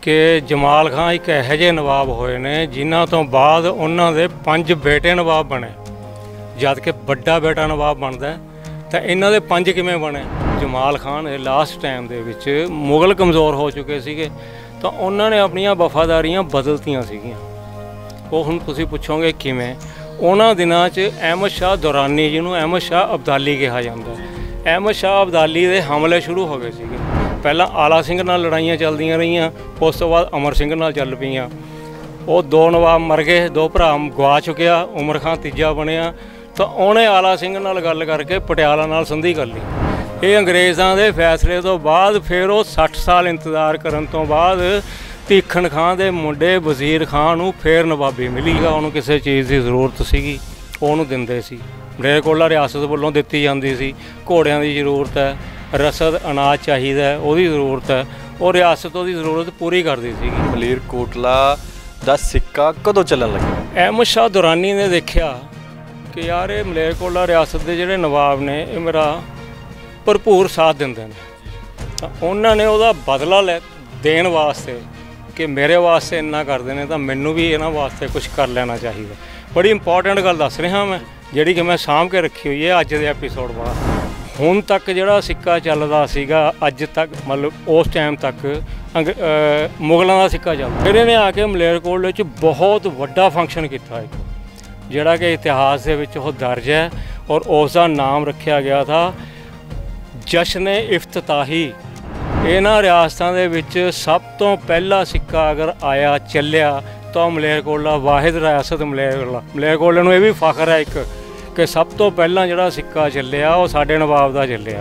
कि जमाल खां एक इहो ਜਿਹੇ नवाब होए ने जिन्हां तो बाद उन्हां दे 5 बेटे नवाब बने, जद कि बड़ा बेटा नवाब बनता तो इन्हां दे 5 किवें बने। जमाल खान लास्ट टाइम दे विच मुगल कमज़ोर हो चुके सीगे तो उन्होंने अपनियां वफादारियां बदलतियां सीगियां। वो हुण तुसीं पुछोगे किवें। उन्हां दिनां च अहमद शाह दुरानी जिन्हों अहमद शाह अब्दाली कहा जाता है, अहमद शाह अब्दाली के हमले शुरू हो गए सीगे। पहला आला सिंह नाल लड़ाइयाँ चलदियां रहियां, उस तो बाद अमर सिंह नाल चल पईयां। वो 2 नवाब मर गए, 2 भरा गवा चुकिया, उमर खां तीजा बनिया तो उन्हें आला सिंह नाल गल करके पटियाला नाल संधि कर ली। ये अंग्रेज़ों के फैसले तो बाद फिर वो 60 साल इंतजार करन तो बाद भीखन खां दे मुंडे वज़ीर खां नूं फिर नवाबी मिली। उन्होंने किसी चीज़ की जरूरत सीगी, उन्होंने दिंदे सी। मलेरकोटला रियासत वालों दित्ती जाती सी। घोड़ियां की जरूरत है, रसद अनाज चाहिए, उसकी जरूरत है, और रियासत उसकी जरूरत पूरी करती सी। मलेरकोटला दा सिक्का कदों चलन लगा? अहमद शाह दुरानी ने देखा कि यार ये मलेरकोटला रियासत के जोड़े नवाब ने ये मेरा भरपूर साथ देंदे ने, तो उन्होंने वह बदला देन वास्ते कि मेरे वास्ते इन्ना करते हैं तो मैनू भी इन्हों वास्ते कुछ कर लेना चाहिए। बड़ी इंपॉर्टेंट गल दस रहा मैं, जिहड़ी कि मैं सामभ के रखी हुई है अज के एपीसोड बाद। हुण तक जिहड़ा सिक्का चलदा सीगा अज तक, मतलब उस टाइम तक मुगलों का सिक्का चलदा। फिर इन्हें आके मलेरकोटले च बहुत वड्डा फंक्शन किया एक, जिहड़ा कि इतिहास दे विच ओह दर्ज है, और उसका नाम रखा गया था जश्न इफ्तिताही। इन्हां रियासतां दे विच सब तो पहला सिक्का अगर आया चलिया तो मलेरकोटला वाहिद रियासत मलेरकोटले नूं ये भी फख्र है एक कि सब तो पहला जिहड़ा सिक्का चलिया वो साडे नवाब दा चलिया।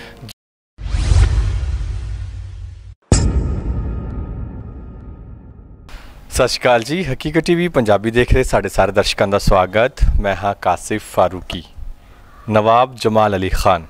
सत श्री अकाल जी, हकीकत टीवी पंजाबी देख रहे साढ़े सारे दर्शकों का स्वागत। मैं हाँ कासिफ फारूकी। नवाब जमाल अली खान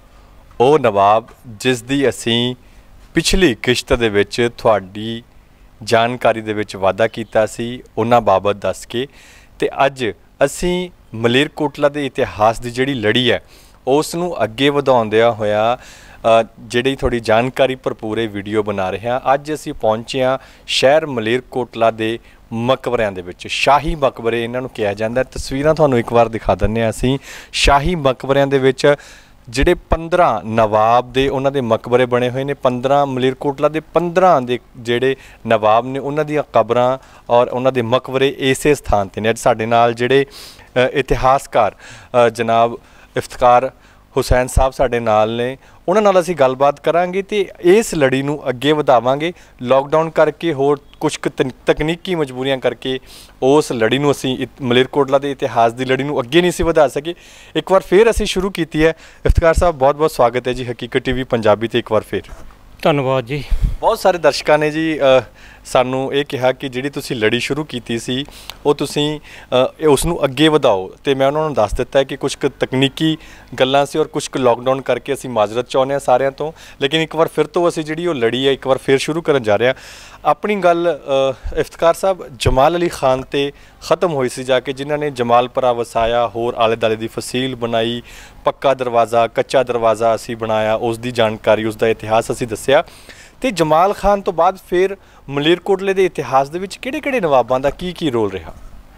वो नवाब जिस दी असीं पिछली किश्त दे विच तुहाडी जानकारी दे विच वादा कीता सी, उन्हां बाबत दस के ते अज असीं मलेरकोटला दे इतिहास की जिहड़ी लड़ी है उस नूं अगे वधाउंदिआं होया जिहड़ी थोड़ी जानकारी भरपूर वीडियो बना रहे हैं। अज असीं पहुंचे हाँ शहर मलेरकोटला दे मकबरियां दे विच। शाही मकबरे इन्हां नूं कहा जांदा। तस्वीरां तुहानूं एक बार दिखा दिंदे हां असीं। शाही मकबरियां दे विच जिहड़े 15 नवाब दे उन्हां दे मकबरे बने हुए ने। 15 मलेरकोटला दे 15 दे जिहड़े नवाब ने उन्हां दीआं कबरां और उन्हां दे मकबरे इसे स्थान ते ने। अज साडे नाल जिहड़े इतिहासकार जनाब इफ्तिकार हुसैन साहब साडे नाल ने, उन्हां नाल असीं गलबात करांगे ते इस लड़ी नूं अगे वधावांगे। लॉकडाउन करके होर कुछ तकनीकी मजबूरियां करके उस लड़ी नूं असीं मलेरकोटला दे इतिहास की लड़ी नूं अगे नहीं सी वधा सके। एक बार फिर असीं शुरू की है। इफ्तिकार साहब बहुत बहुत स्वागत है जी हकीकत टीवी पंजाबी ते एक बार फिर धन्यवाद जी। बहुत सारे दर्शकों ने जी सानू ये कहा कि जिहड़ी तुसीं लड़ी शुरू की सी वो तुसीं उसनूं अगे वधाओ, तो मैं उन्होंने दस दिता है कि कुछ तकनीकी गल्लां सी और कुछ लॉकडाउन करके असीं माजरत चाहुंदे हां सारिਆਂ तो। लेकिन एक बार फिर तो असीं जिहड़ी वो लड़ी है एक बार फिर शुरू करन जा रहे हैं। अपनी गल इफ्तिकार साहब जमाल अली खान ते ख़त्म हुई सी जाके, जिन्हां ने जमालपुरा वसाया, होर आले दुआले दी फसील बनाई, पक्का दरवाज़ा कच्चा दरवाज़ा असीं बनाया, उसकी जानकारी उसका इतिहास असीं दस्सिया। तो जमाल खान तो बाद फिर मलेरकोटले के इतिहास दे विच किहड़े-किहड़े नवाबां दा की रोल रहा?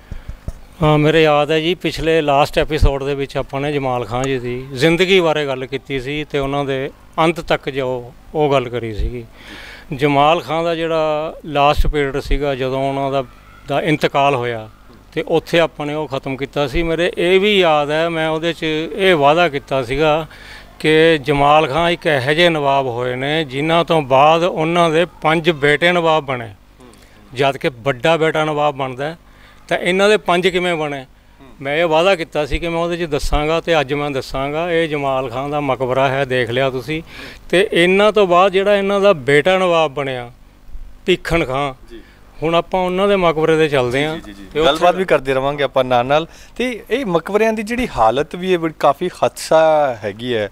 हाँ, मेरे याद है जी पिछले लास्ट एपीसोड दे विच आपां ने जमाल खान जी की जिंदगी बारे गल कीती सी ते उन्हां दे अंत तक जो वो गल करी सीगी। जमाल खान का जिहड़ा लास्ट पीरियड सीगा जदों उन्हां दा इंतकाल होया ते उत्थे आपां ने वो ख़त्म कीता सी। मेरे ये भी याद है मैं उहदे च ये वादा कीता सीगा कि जमाल खां एक इहो ਜਿਹੇ नवाब होए ने जिन्हां तो बाद उन्हां दे 5 बेटे नवाब बने, जद कि बड़ा बेटा नवाब बनता तो इन्हां दे 5 किवें बने। मैं ये वादा किया सी कि मैं उहदे च दसांगा ते अज मैं दसांगा। ये जमाल खान का मकबरा है, देख लिया तुसीं। ते इन्हां तो बाद जिहड़ा इन्हां दा बेटा नवाब बनिया भीखन खां, हुण आपां उन्हां दे मकबरे ते चलदे हां, गलबात भी करते रहांगे आपां नाल नाल। ते ये मकबरियां दी जिहड़ी हालत भी है काफ़ी खदशा हैगी है,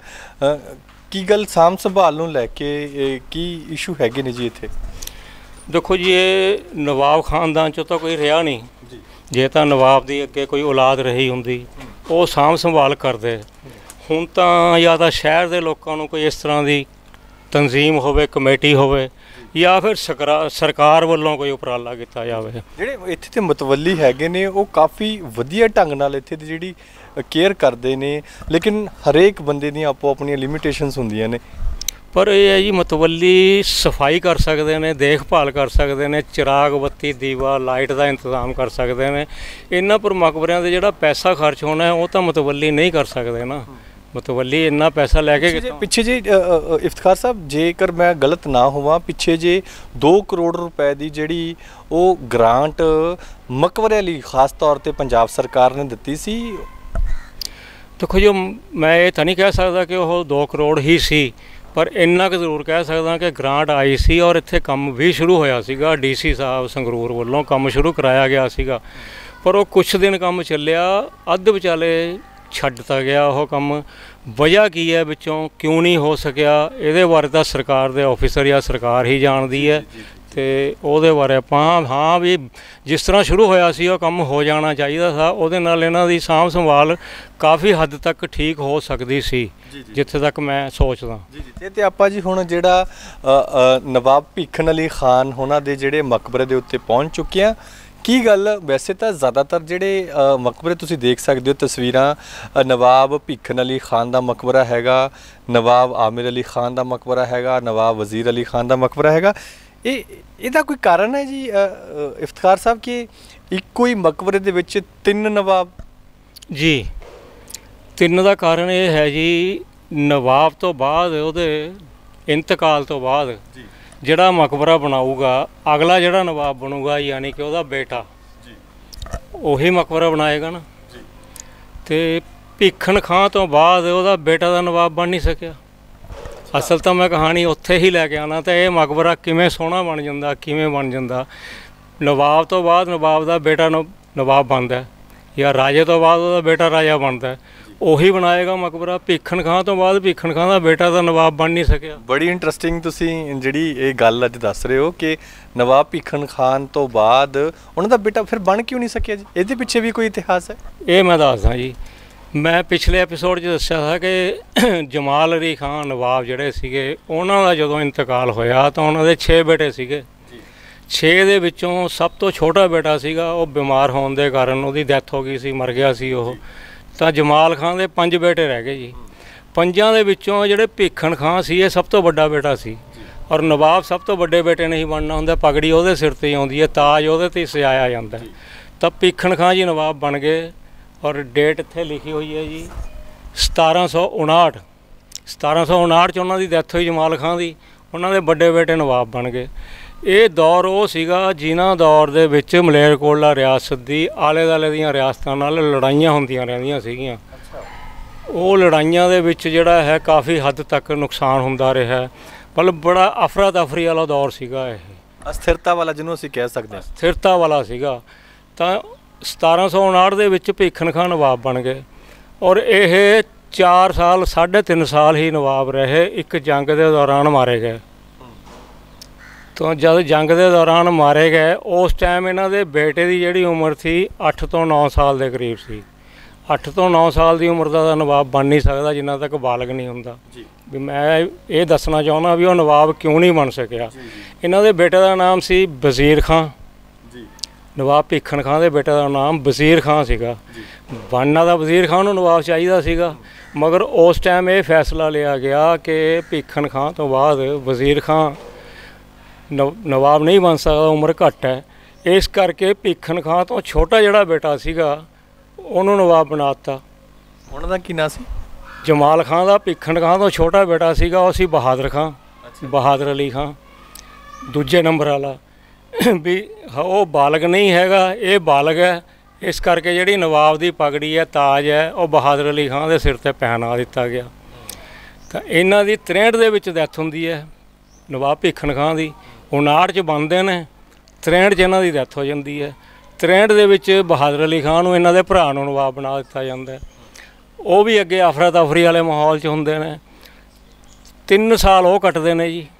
की गल साम संभाल नूं लैके की इशू हैगे ने जी इत्थे? देखो जी ये नवाब खानदान चों तां कोई रहा नहीं। जे तां नवाब दी अगे कोई औलाद रही हुंदी वो साम संभाल करदे। हुण तां या तां शहर दे लोकां नूं कोई इस तरह की तंजीम होवे, कमेटी होवे ਜਾਂ ਫਿਰ ਸਰਕਾਰ ਵੱਲੋਂ ਕੋਈ ਉਪਰਾਲਾ ਕੀਤਾ ਜਾਵੇ। ਜਿਹੜੇ ਇੱਥੇ ਦੇ ਮਤਵੱਲੀ ਹੈਗੇ ਨੇ ਉਹ ਕਾਫੀ ਵਧੀਆ ਢੰਗ ਨਾਲ ਇੱਥੇ ਦੀ ਜਿਹੜੀ ਕੇਅਰ ਕਰਦੇ ਨੇ, ਲੇਕਿਨ ਹਰੇਕ ਬੰਦੇ ਦੀਆਂ ਆਪੋ ਆਪਣੀਆਂ ਲਿਮਿਟੇਸ਼ਨਸ ਹੁੰਦੀਆਂ ਨੇ। ਪਰ ਇਹ ਹੈ ਜੀ, ਮਤਵੱਲੀ ਸਫਾਈ ਕਰ ਸਕਦੇ ਨੇ, ਦੇਖਭਾਲ ਕਰ ਸਕਦੇ ਨੇ, ਚਿਰਾਗ ਬੱਤੀ ਦੀਵਾ ਲਾਈਟ ਦਾ ਇੰਤਜ਼ਾਮ ਕਰ ਸਕਦੇ ਨੇ। ਇਹਨਾਂ ਪਰ ਮਕਬਰਿਆਂ 'ਤੇ ਜਿਹੜਾ ਪੈਸਾ ਖਰਚ ਹੋਣਾ ਹੈ ਉਹ ਤਾਂ ਮਤਵੱਲੀ ਨਹੀਂ ਕਰ ਸਕਦੇ ਨਾ। ਮਤਵੱਲੀ ਇੰਨਾ ਪੈਸਾ ਲੈ ਕੇ ਪਿੱਛੇ ਜੇ ਇਫਤਖਾਰ ਸਾਹਿਬ, ਜੇਕਰ ਮੈਂ ਗਲਤ ਨਾ ਹੋਵਾਂ, ਪਿੱਛੇ ਜੇ 2 ਕਰੋੜ ਰੁਪਏ ਦੀ ਜਿਹੜੀ ਉਹ ਗ੍ਰਾਂਟ ਮਕਬਰੇ ਲਈ ਖਾਸ ਤੌਰ 'ਤੇ ਪੰਜਾਬ ਸਰਕਾਰ ਨੇ ਦਿੱਤੀ ਸੀ। ਦੇਖੋ ਜੀ, ਮੈਂ ਇਹ ਤਾਂ ਨਹੀਂ ਕਹਿ ਸਕਦਾ ਕਿ ਉਹ 2 ਕਰੋੜ ਹੀ ਸੀ, ਪਰ ਇੰਨਾ ਕੁ ਜ਼ਰੂਰ ਕਹਿ ਸਕਦਾ ਕਿ ਗ੍ਰਾਂਟ ਆਈ ਸੀ ਔਰ ਇੱਥੇ ਕੰਮ ਵੀ ਸ਼ੁਰੂ ਹੋਇਆ ਸੀਗਾ। ਡੀਸੀ ਸਾਹਿਬ ਸੰਗਰੂਰ ਵੱਲੋਂ ਕੰਮ ਸ਼ੁਰੂ ਕਰਾਇਆ ਗਿਆ ਸੀਗਾ, ਪਰ ਉਹ ਕੁਛ ਦਿਨ ਕੰਮ ਚੱਲਿਆ, ਅੱਧ ਵਿਚਾਲੇ ਛੱਡ ਤਾ ਗਿਆ ਉਹ ਕੰਮ। ਵਜ੍ਹਾ ਕੀ ਹੈ ਵਿੱਚੋਂ, ਕਿਉਂ ਨਹੀਂ ਹੋ ਸਕਿਆ, ਇਹਦੇ ਬਾਰੇ ਤਾਂ ਸਰਕਾਰ ਦੇ ਆਫਿਸਰ ਜਾਂ ਸਰਕਾਰ ਹੀ ਜਾਣਦੀ ਹੈ। ਅਤੇ ਉਹਦੇ ਬਾਰੇ ਆਪਾਂ ਹਾਂ ਵੀ ਜਿਸ ਤਰ੍ਹਾਂ ਸ਼ੁਰੂ ਹੋਇਆ ਸੀ ਉਹ ਕੰਮ ਹੋ ਜਾਣਾ ਚਾਹੀਦਾ ਸੀ। ਉਹਦੇ ਨਾਲ ਇਹਨਾਂ ਦੀ ਸਾਂਭ ਸੰਭਾਲ ਕਾਫੀ ਹੱਦ ਤੱਕ ਠੀਕ ਹੋ ਸਕਦੀ ਸੀ, ਜਿੱਥੇ ਤੱਕ ਮੈਂ ਸੋਚਦਾ। ਤੇ ਆਪਾਂ ਜੀ ਹੁਣ ਜਿਹੜਾ ਨਵਾਬ ਭੀਖਨ ਅਲੀ ਖਾਨ ਉਹਨਾਂ ਦੇ ਜਿਹੜੇ ਮਕਬਰੇ ਦੇ ਉੱਤੇ ਪਹੁੰਚ ਚੁੱਕੇ ਹਾਂ। ਕੀ ਗੱਲ, ਵੈਸੇ ਤਾਂ ਜ਼ਿਆਦਾਤਰ ਜਿਹੜੇ ਮਕਬਰੇ ਤੁਸੀਂ ਦੇਖ ਸਕਦੇ ਹੋ ਤਸਵੀਰਾਂ, ਨਵਾਬ ਭੀਖਨ ਅਲੀ ਖਾਨ ਦਾ ਮਕਬਰਾ ਹੈਗਾ, ਨਵਾਬ ਆਮਿਰ ਅਲੀ ਖਾਨ ਦਾ ਮਕਬਰਾ ਹੈਗਾ, ਨਵਾਬ ਵਜ਼ੀਰ ਅਲੀ ਖਾਨ ਦਾ ਮਕਬਰਾ ਹੈਗਾ। ਇਹਦਾ ਕੋਈ ਕਾਰਨ ਹੈ ਜੀ ਇਫਤਖਾਰ ਸਾਹਿਬ ਕਿ ਇੱਕੋ ਹੀ ਮਕਬਰੇ ਦੇ ਵਿੱਚ 3 ਨਵਾਬ? ਜੀ 3 ਦਾ ਕਾਰਨ ਇਹ ਹੈ ਜੀ, ਨਵਾਬ ਤੋਂ ਬਾਅਦ, ਉਹਦੇ ਇੰਤਕਾਲ ਤੋਂ ਬਾਅਦ ਜਿਹੜਾ ਮਕਬਰਾ ਬਣਾਊਗਾ, ਅਗਲਾ ਜਿਹੜਾ ਨਵਾਬ ਬਣੂਗਾ, ਯਾਨੀ ਕਿ ਉਹਦਾ ਬੇਟਾ ਉਹੀ ਮਕਬਰਾ ਬਣਾਏਗਾ ਨਾ। ਅਤੇ ਭੀਖਨ ਖਾਂ ਤੋਂ ਬਾਅਦ ਉਹਦਾ ਬੇਟਾ ਦਾ ਨਵਾਬ ਬਣ ਨਹੀਂ ਸਕਿਆ। ਅਸਲ ਤਾਂ ਮੈਂ ਕਹਾਣੀ ਉੱਥੇ ਹੀ ਲੈ ਕੇ ਆਉਣਾ, ਤਾਂ ਇਹ ਮਕਬਰਾ ਕਿਵੇਂ ਸੋਹਣਾ ਬਣ ਜਾਂਦਾ, ਕਿਵੇਂ ਬਣ ਜਾਂਦਾ। ਨਵਾਬ ਤੋਂ ਬਾਅਦ ਨਵਾਬ ਦਾ ਬੇਟਾ ਨਵਾਬ ਬਣਦਾ, ਜਾਂ ਰਾਜੇ ਤੋਂ ਬਾਅਦ ਉਹਦਾ ਬੇਟਾ ਰਾਜਾ ਬਣਦਾ, ਉਹੀ ਬਣਾਏਗਾ ਮਕਬਰਾ। ਭੀਖਨ ਖਾਂ ਤੋਂ ਬਾਅਦ ਭੀਖਨ ਖਾਂ ਦਾ ਬੇਟਾ ਤਾਂ ਨਵਾਬ ਬਣ ਨਹੀਂ ਸਕਿਆ। ਬੜੀ ਇੰਟਰਸਟਿੰਗ ਤੁਸੀਂ ਜਿਹੜੀ ਇਹ ਗੱਲ ਅੱਜ ਦੱਸ ਰਹੇ ਹੋ ਕਿ ਨਵਾਬ ਭੀਖਨ ਖਾਨ ਤੋਂ ਬਾਅਦ ਉਹਨਾਂ ਦਾ ਬੇਟਾ ਫਿਰ ਬਣ ਕਿਉਂ ਨਹੀਂ ਸਕਿਆ ਜੀ? ਇਹਦੇ ਪਿੱਛੇ ਵੀ ਕੋਈ ਇਤਿਹਾਸ ਹੈ? ਇਹ ਮੈਂ ਦੱਸਦਾ ਜੀ। ਮੈਂ ਪਿਛਲੇ ਐਪੀਸੋਡ 'ਚ ਦੱਸਿਆ ਸੀ ਕਿ ਜਮਾਲ ਅਲੀ ਖਾਨ ਨਵਾਬ ਜਿਹੜੇ ਸੀਗੇ, ਉਹਨਾਂ ਦਾ ਜਦੋਂ ਇੰਤਕਾਲ ਹੋਇਆ ਤਾਂ ਉਹਨਾਂ ਦੇ 6 ਬੇਟੇ ਸੀਗੇ। 6 ਦੇ ਵਿੱਚੋਂ ਸਭ ਤੋਂ ਛੋਟਾ ਬੇਟਾ ਸੀਗਾ, ਉਹ ਬਿਮਾਰ ਹੋਣ ਦੇ ਕਾਰਨ ਉਹਦੀ ਡੈਥ ਹੋ ਗਈ ਸੀ, ਮਰ ਗਿਆ ਸੀ ਉਹ। ਤਾਂ ਜਮਾਲ ਖਾਨ ਦੇ 5 ਬੇਟੇ ਰਹਿ ਗਏ ਜੀ। 5 ਦੇ ਵਿੱਚੋਂ ਜਿਹੜੇ ਭੀਖਨ ਖਾਂ ਸੀ, ਇਹ ਸਭ ਤੋਂ ਵੱਡਾ ਬੇਟਾ ਸੀ। ਔਰ ਨਵਾਬ ਸਭ ਤੋਂ ਵੱਡੇ ਬੇਟੇ ਨਹੀਂ ਬਣਨਾ ਹੁੰਦਾ, ਪਗੜੀ ਉਹਦੇ ਸਿਰ 'ਤੇ ਆਉਂਦੀ ਹੈ, ਤਾਜ ਉਹਦੇ 'ਤੇ ਸਜਾਇਆ ਜਾਂਦਾ। ਤਾਂ ਭੀਖਨ ਖਾਂ ਜੀ ਨਵਾਬ ਬਣ ਗਏ, ਔਰ ਡੇਟ ਇੱਥੇ ਲਿਖੀ ਹੋਈ ਹੈ ਜੀ 1759। 1759 'ਚ ਉਹਨਾਂ ਦੀ ਡੈਥ ਹੋਈ ਜਮਾਲ ਖਾਂ ਦੀ। ਉਹਨਾਂ ਦੇ ਵੱਡੇ ਬੇਟੇ ਨਵਾਬ ਬਣ ਗਏ। ਇਹ ਦੌਰ ਉਹ ਸੀਗਾ ਜਿਨ੍ਹਾਂ ਦੌਰ ਦੇ ਵਿੱਚ ਮਲੇਰਕੋਟਲਾ ਰਿਆਸਤ ਦੀ ਆਲੇ ਦੁਆਲੇ ਦੀਆਂ ਰਿਆਸਤਾਂ ਨਾਲ ਲੜਾਈਆਂ ਹੁੰਦੀਆਂ ਰਹਿੰਦੀਆਂ ਸੀਗੀਆਂ। ਉਹ ਲੜਾਈਆਂ ਦੇ ਵਿੱਚ ਜਿਹੜਾ ਹੈ ਕਾਫੀ ਹੱਦ ਤੱਕ ਨੁਕਸਾਨ ਹੁੰਦਾ ਰਿਹਾ, ਮਤਲਬ ਬੜਾ ਅਫਰਾ ਤਫਰੀ ਵਾਲਾ ਦੌਰ ਸੀਗਾ। ਇਹ ਅਸਥਿਰਤਾ ਵਾਲਾ ਜਿਹਨੂੰ ਅਸੀਂ ਕਹਿ ਸਕਦੇ ਹਾਂ, ਸਥਿਰਤਾ ਵਾਲਾ ਸੀਗਾ। ਤਾਂ 1759 ਦੇ ਵਿੱਚ ਭੀਖਨ ਖਾਂ ਨਵਾਬ ਬਣ ਗਏ, ਔਰ ਇਹ 4 ਸਾਲ 3.5 ਸਾਲ ਹੀ ਨਵਾਬ ਰਹੇ। ਇੱਕ ਜੰਗ ਦੇ ਦੌਰਾਨ ਮਾਰੇ ਗਏ। ਤਾਂ ਜਦ ਜੰਗ ਦੇ ਦੌਰਾਨ ਮਾਰੇ ਗਏ, ਉਸ ਟਾਈਮ ਇਹਨਾਂ ਦੇ ਬੇਟੇ ਦੀ ਜਿਹੜੀ ਉਮਰ ਸੀ 8 ਤੋਂ 9 ਸਾਲ ਦੇ ਕਰੀਬ ਸੀ। 8 ਤੋਂ 9 ਸਾਲ ਦੀ ਉਮਰ ਦਾ ਤਾਂ ਨਵਾਬ ਬਣ ਨਹੀਂ ਸਕਦਾ ਜਿੰਨਾ ਤੱਕ ਬਾਲਗ ਨਹੀਂ ਹੁੰਦਾ। ਵੀ ਮੈਂ ਇਹ ਦੱਸਣਾ ਚਾਹੁੰਦਾ ਵੀ ਉਹ ਨਵਾਬ ਕਿਉਂ ਨਹੀਂ ਬਣ ਸਕਿਆ। ਇਹਨਾਂ ਦੇ ਬੇਟੇ ਦਾ ਨਾਮ ਸੀ ਵਜ਼ੀਰ ਖਾਂ। ਨਵਾਬ ਭੀਖਨ ਖਾਂ ਦੇ ਬੇਟੇ ਦਾ ਨਾਮ ਵਜ਼ੀਰ ਖਾਂ ਸੀਗਾ। ਬਣਨਾ ਦਾ ਵਜ਼ੀਰ ਖਾਂ ਨੂੰ ਨਵਾਬ ਚਾਹੀਦਾ ਸੀਗਾ, ਮਗਰ ਉਸ ਟਾਈਮ ਇਹ ਫੈਸਲਾ ਲਿਆ ਗਿਆ ਕਿ ਭੀਖਨ ਖਾਂ ਤੋਂ ਬਾਅਦ ਵਜ਼ੀਰ ਖਾਂ ਨਵਾਬ ਨਹੀਂ ਬਣ ਸਕਦਾ, ਉਮਰ ਘੱਟ ਹੈ। ਇਸ ਕਰਕੇ ਭੀਖਨ ਖਾਂ ਤੋਂ ਛੋਟਾ ਜਿਹੜਾ ਬੇਟਾ ਸੀਗਾ ਉਹਨੂੰ ਨਵਾਬ ਬਣਾ ਦਿੱਤਾ। ਉਹਨਾਂ ਦਾ ਕੀ ਨਾਂ ਸੀ? ਜਮਾਲ ਖਾਂ ਦਾ ਭੀਖਨ ਖਾਂ ਤੋਂ ਛੋਟਾ ਬੇਟਾ ਸੀਗਾ, ਉਹ ਸੀ ਬਹਾਦਰ ਖਾਂ, ਬਹਾਦਰ ਅਲੀ ਖਾਂ, ਦੂਜੇ ਨੰਬਰ ਵਾਲਾ। ਵੀ ਉਹ ਬਾਲਗ ਨਹੀਂ ਹੈਗਾ, ਇਹ ਬਾਲਗ ਹੈ। ਇਸ ਕਰਕੇ ਜਿਹੜੀ ਨਵਾਬ ਦੀ ਪਗੜੀ ਹੈ, ਤਾਜ ਹੈ, ਉਹ ਬਹਾਦਰ ਅਲੀ ਖਾਂ ਦੇ ਸਿਰ 'ਤੇ ਪਹਿਨਾ ਦਿੱਤਾ ਗਿਆ। ਤਾਂ ਇਹਨਾਂ ਦੀ 63 ਦੇ ਵਿੱਚ ਡੈਥ ਹੁੰਦੀ ਹੈ ਨਵਾਬ ਭੀਖਨ ਖਾਂ ਦੀ। 59 'ਚ ਬਣਦੇ ਨੇ, 63 'ਚ ਇਹਨਾਂ ਦੀ ਡੈਥ ਹੋ ਜਾਂਦੀ ਹੈ। 63 ਦੇ ਵਿੱਚ ਬਹਾਦਰ ਅਲੀ ਖਾਂ ਨੂੰ ਇਹਨਾਂ ਦੇ ਭਰਾ ਨੂੰ ਨਵਾਬ ਬਣਾ ਦਿੱਤਾ ਜਾਂਦਾ। ਉਹ ਵੀ ਅੱਗੇ ਅਫਰਾ ਤਫਰੀ ਵਾਲੇ ਮਾਹੌਲ 'ਚ ਹੁੰਦੇ ਨੇ। 3 ਸਾਲ ਉਹ ਕੱਟਦੇ ਨੇ ਜੀ।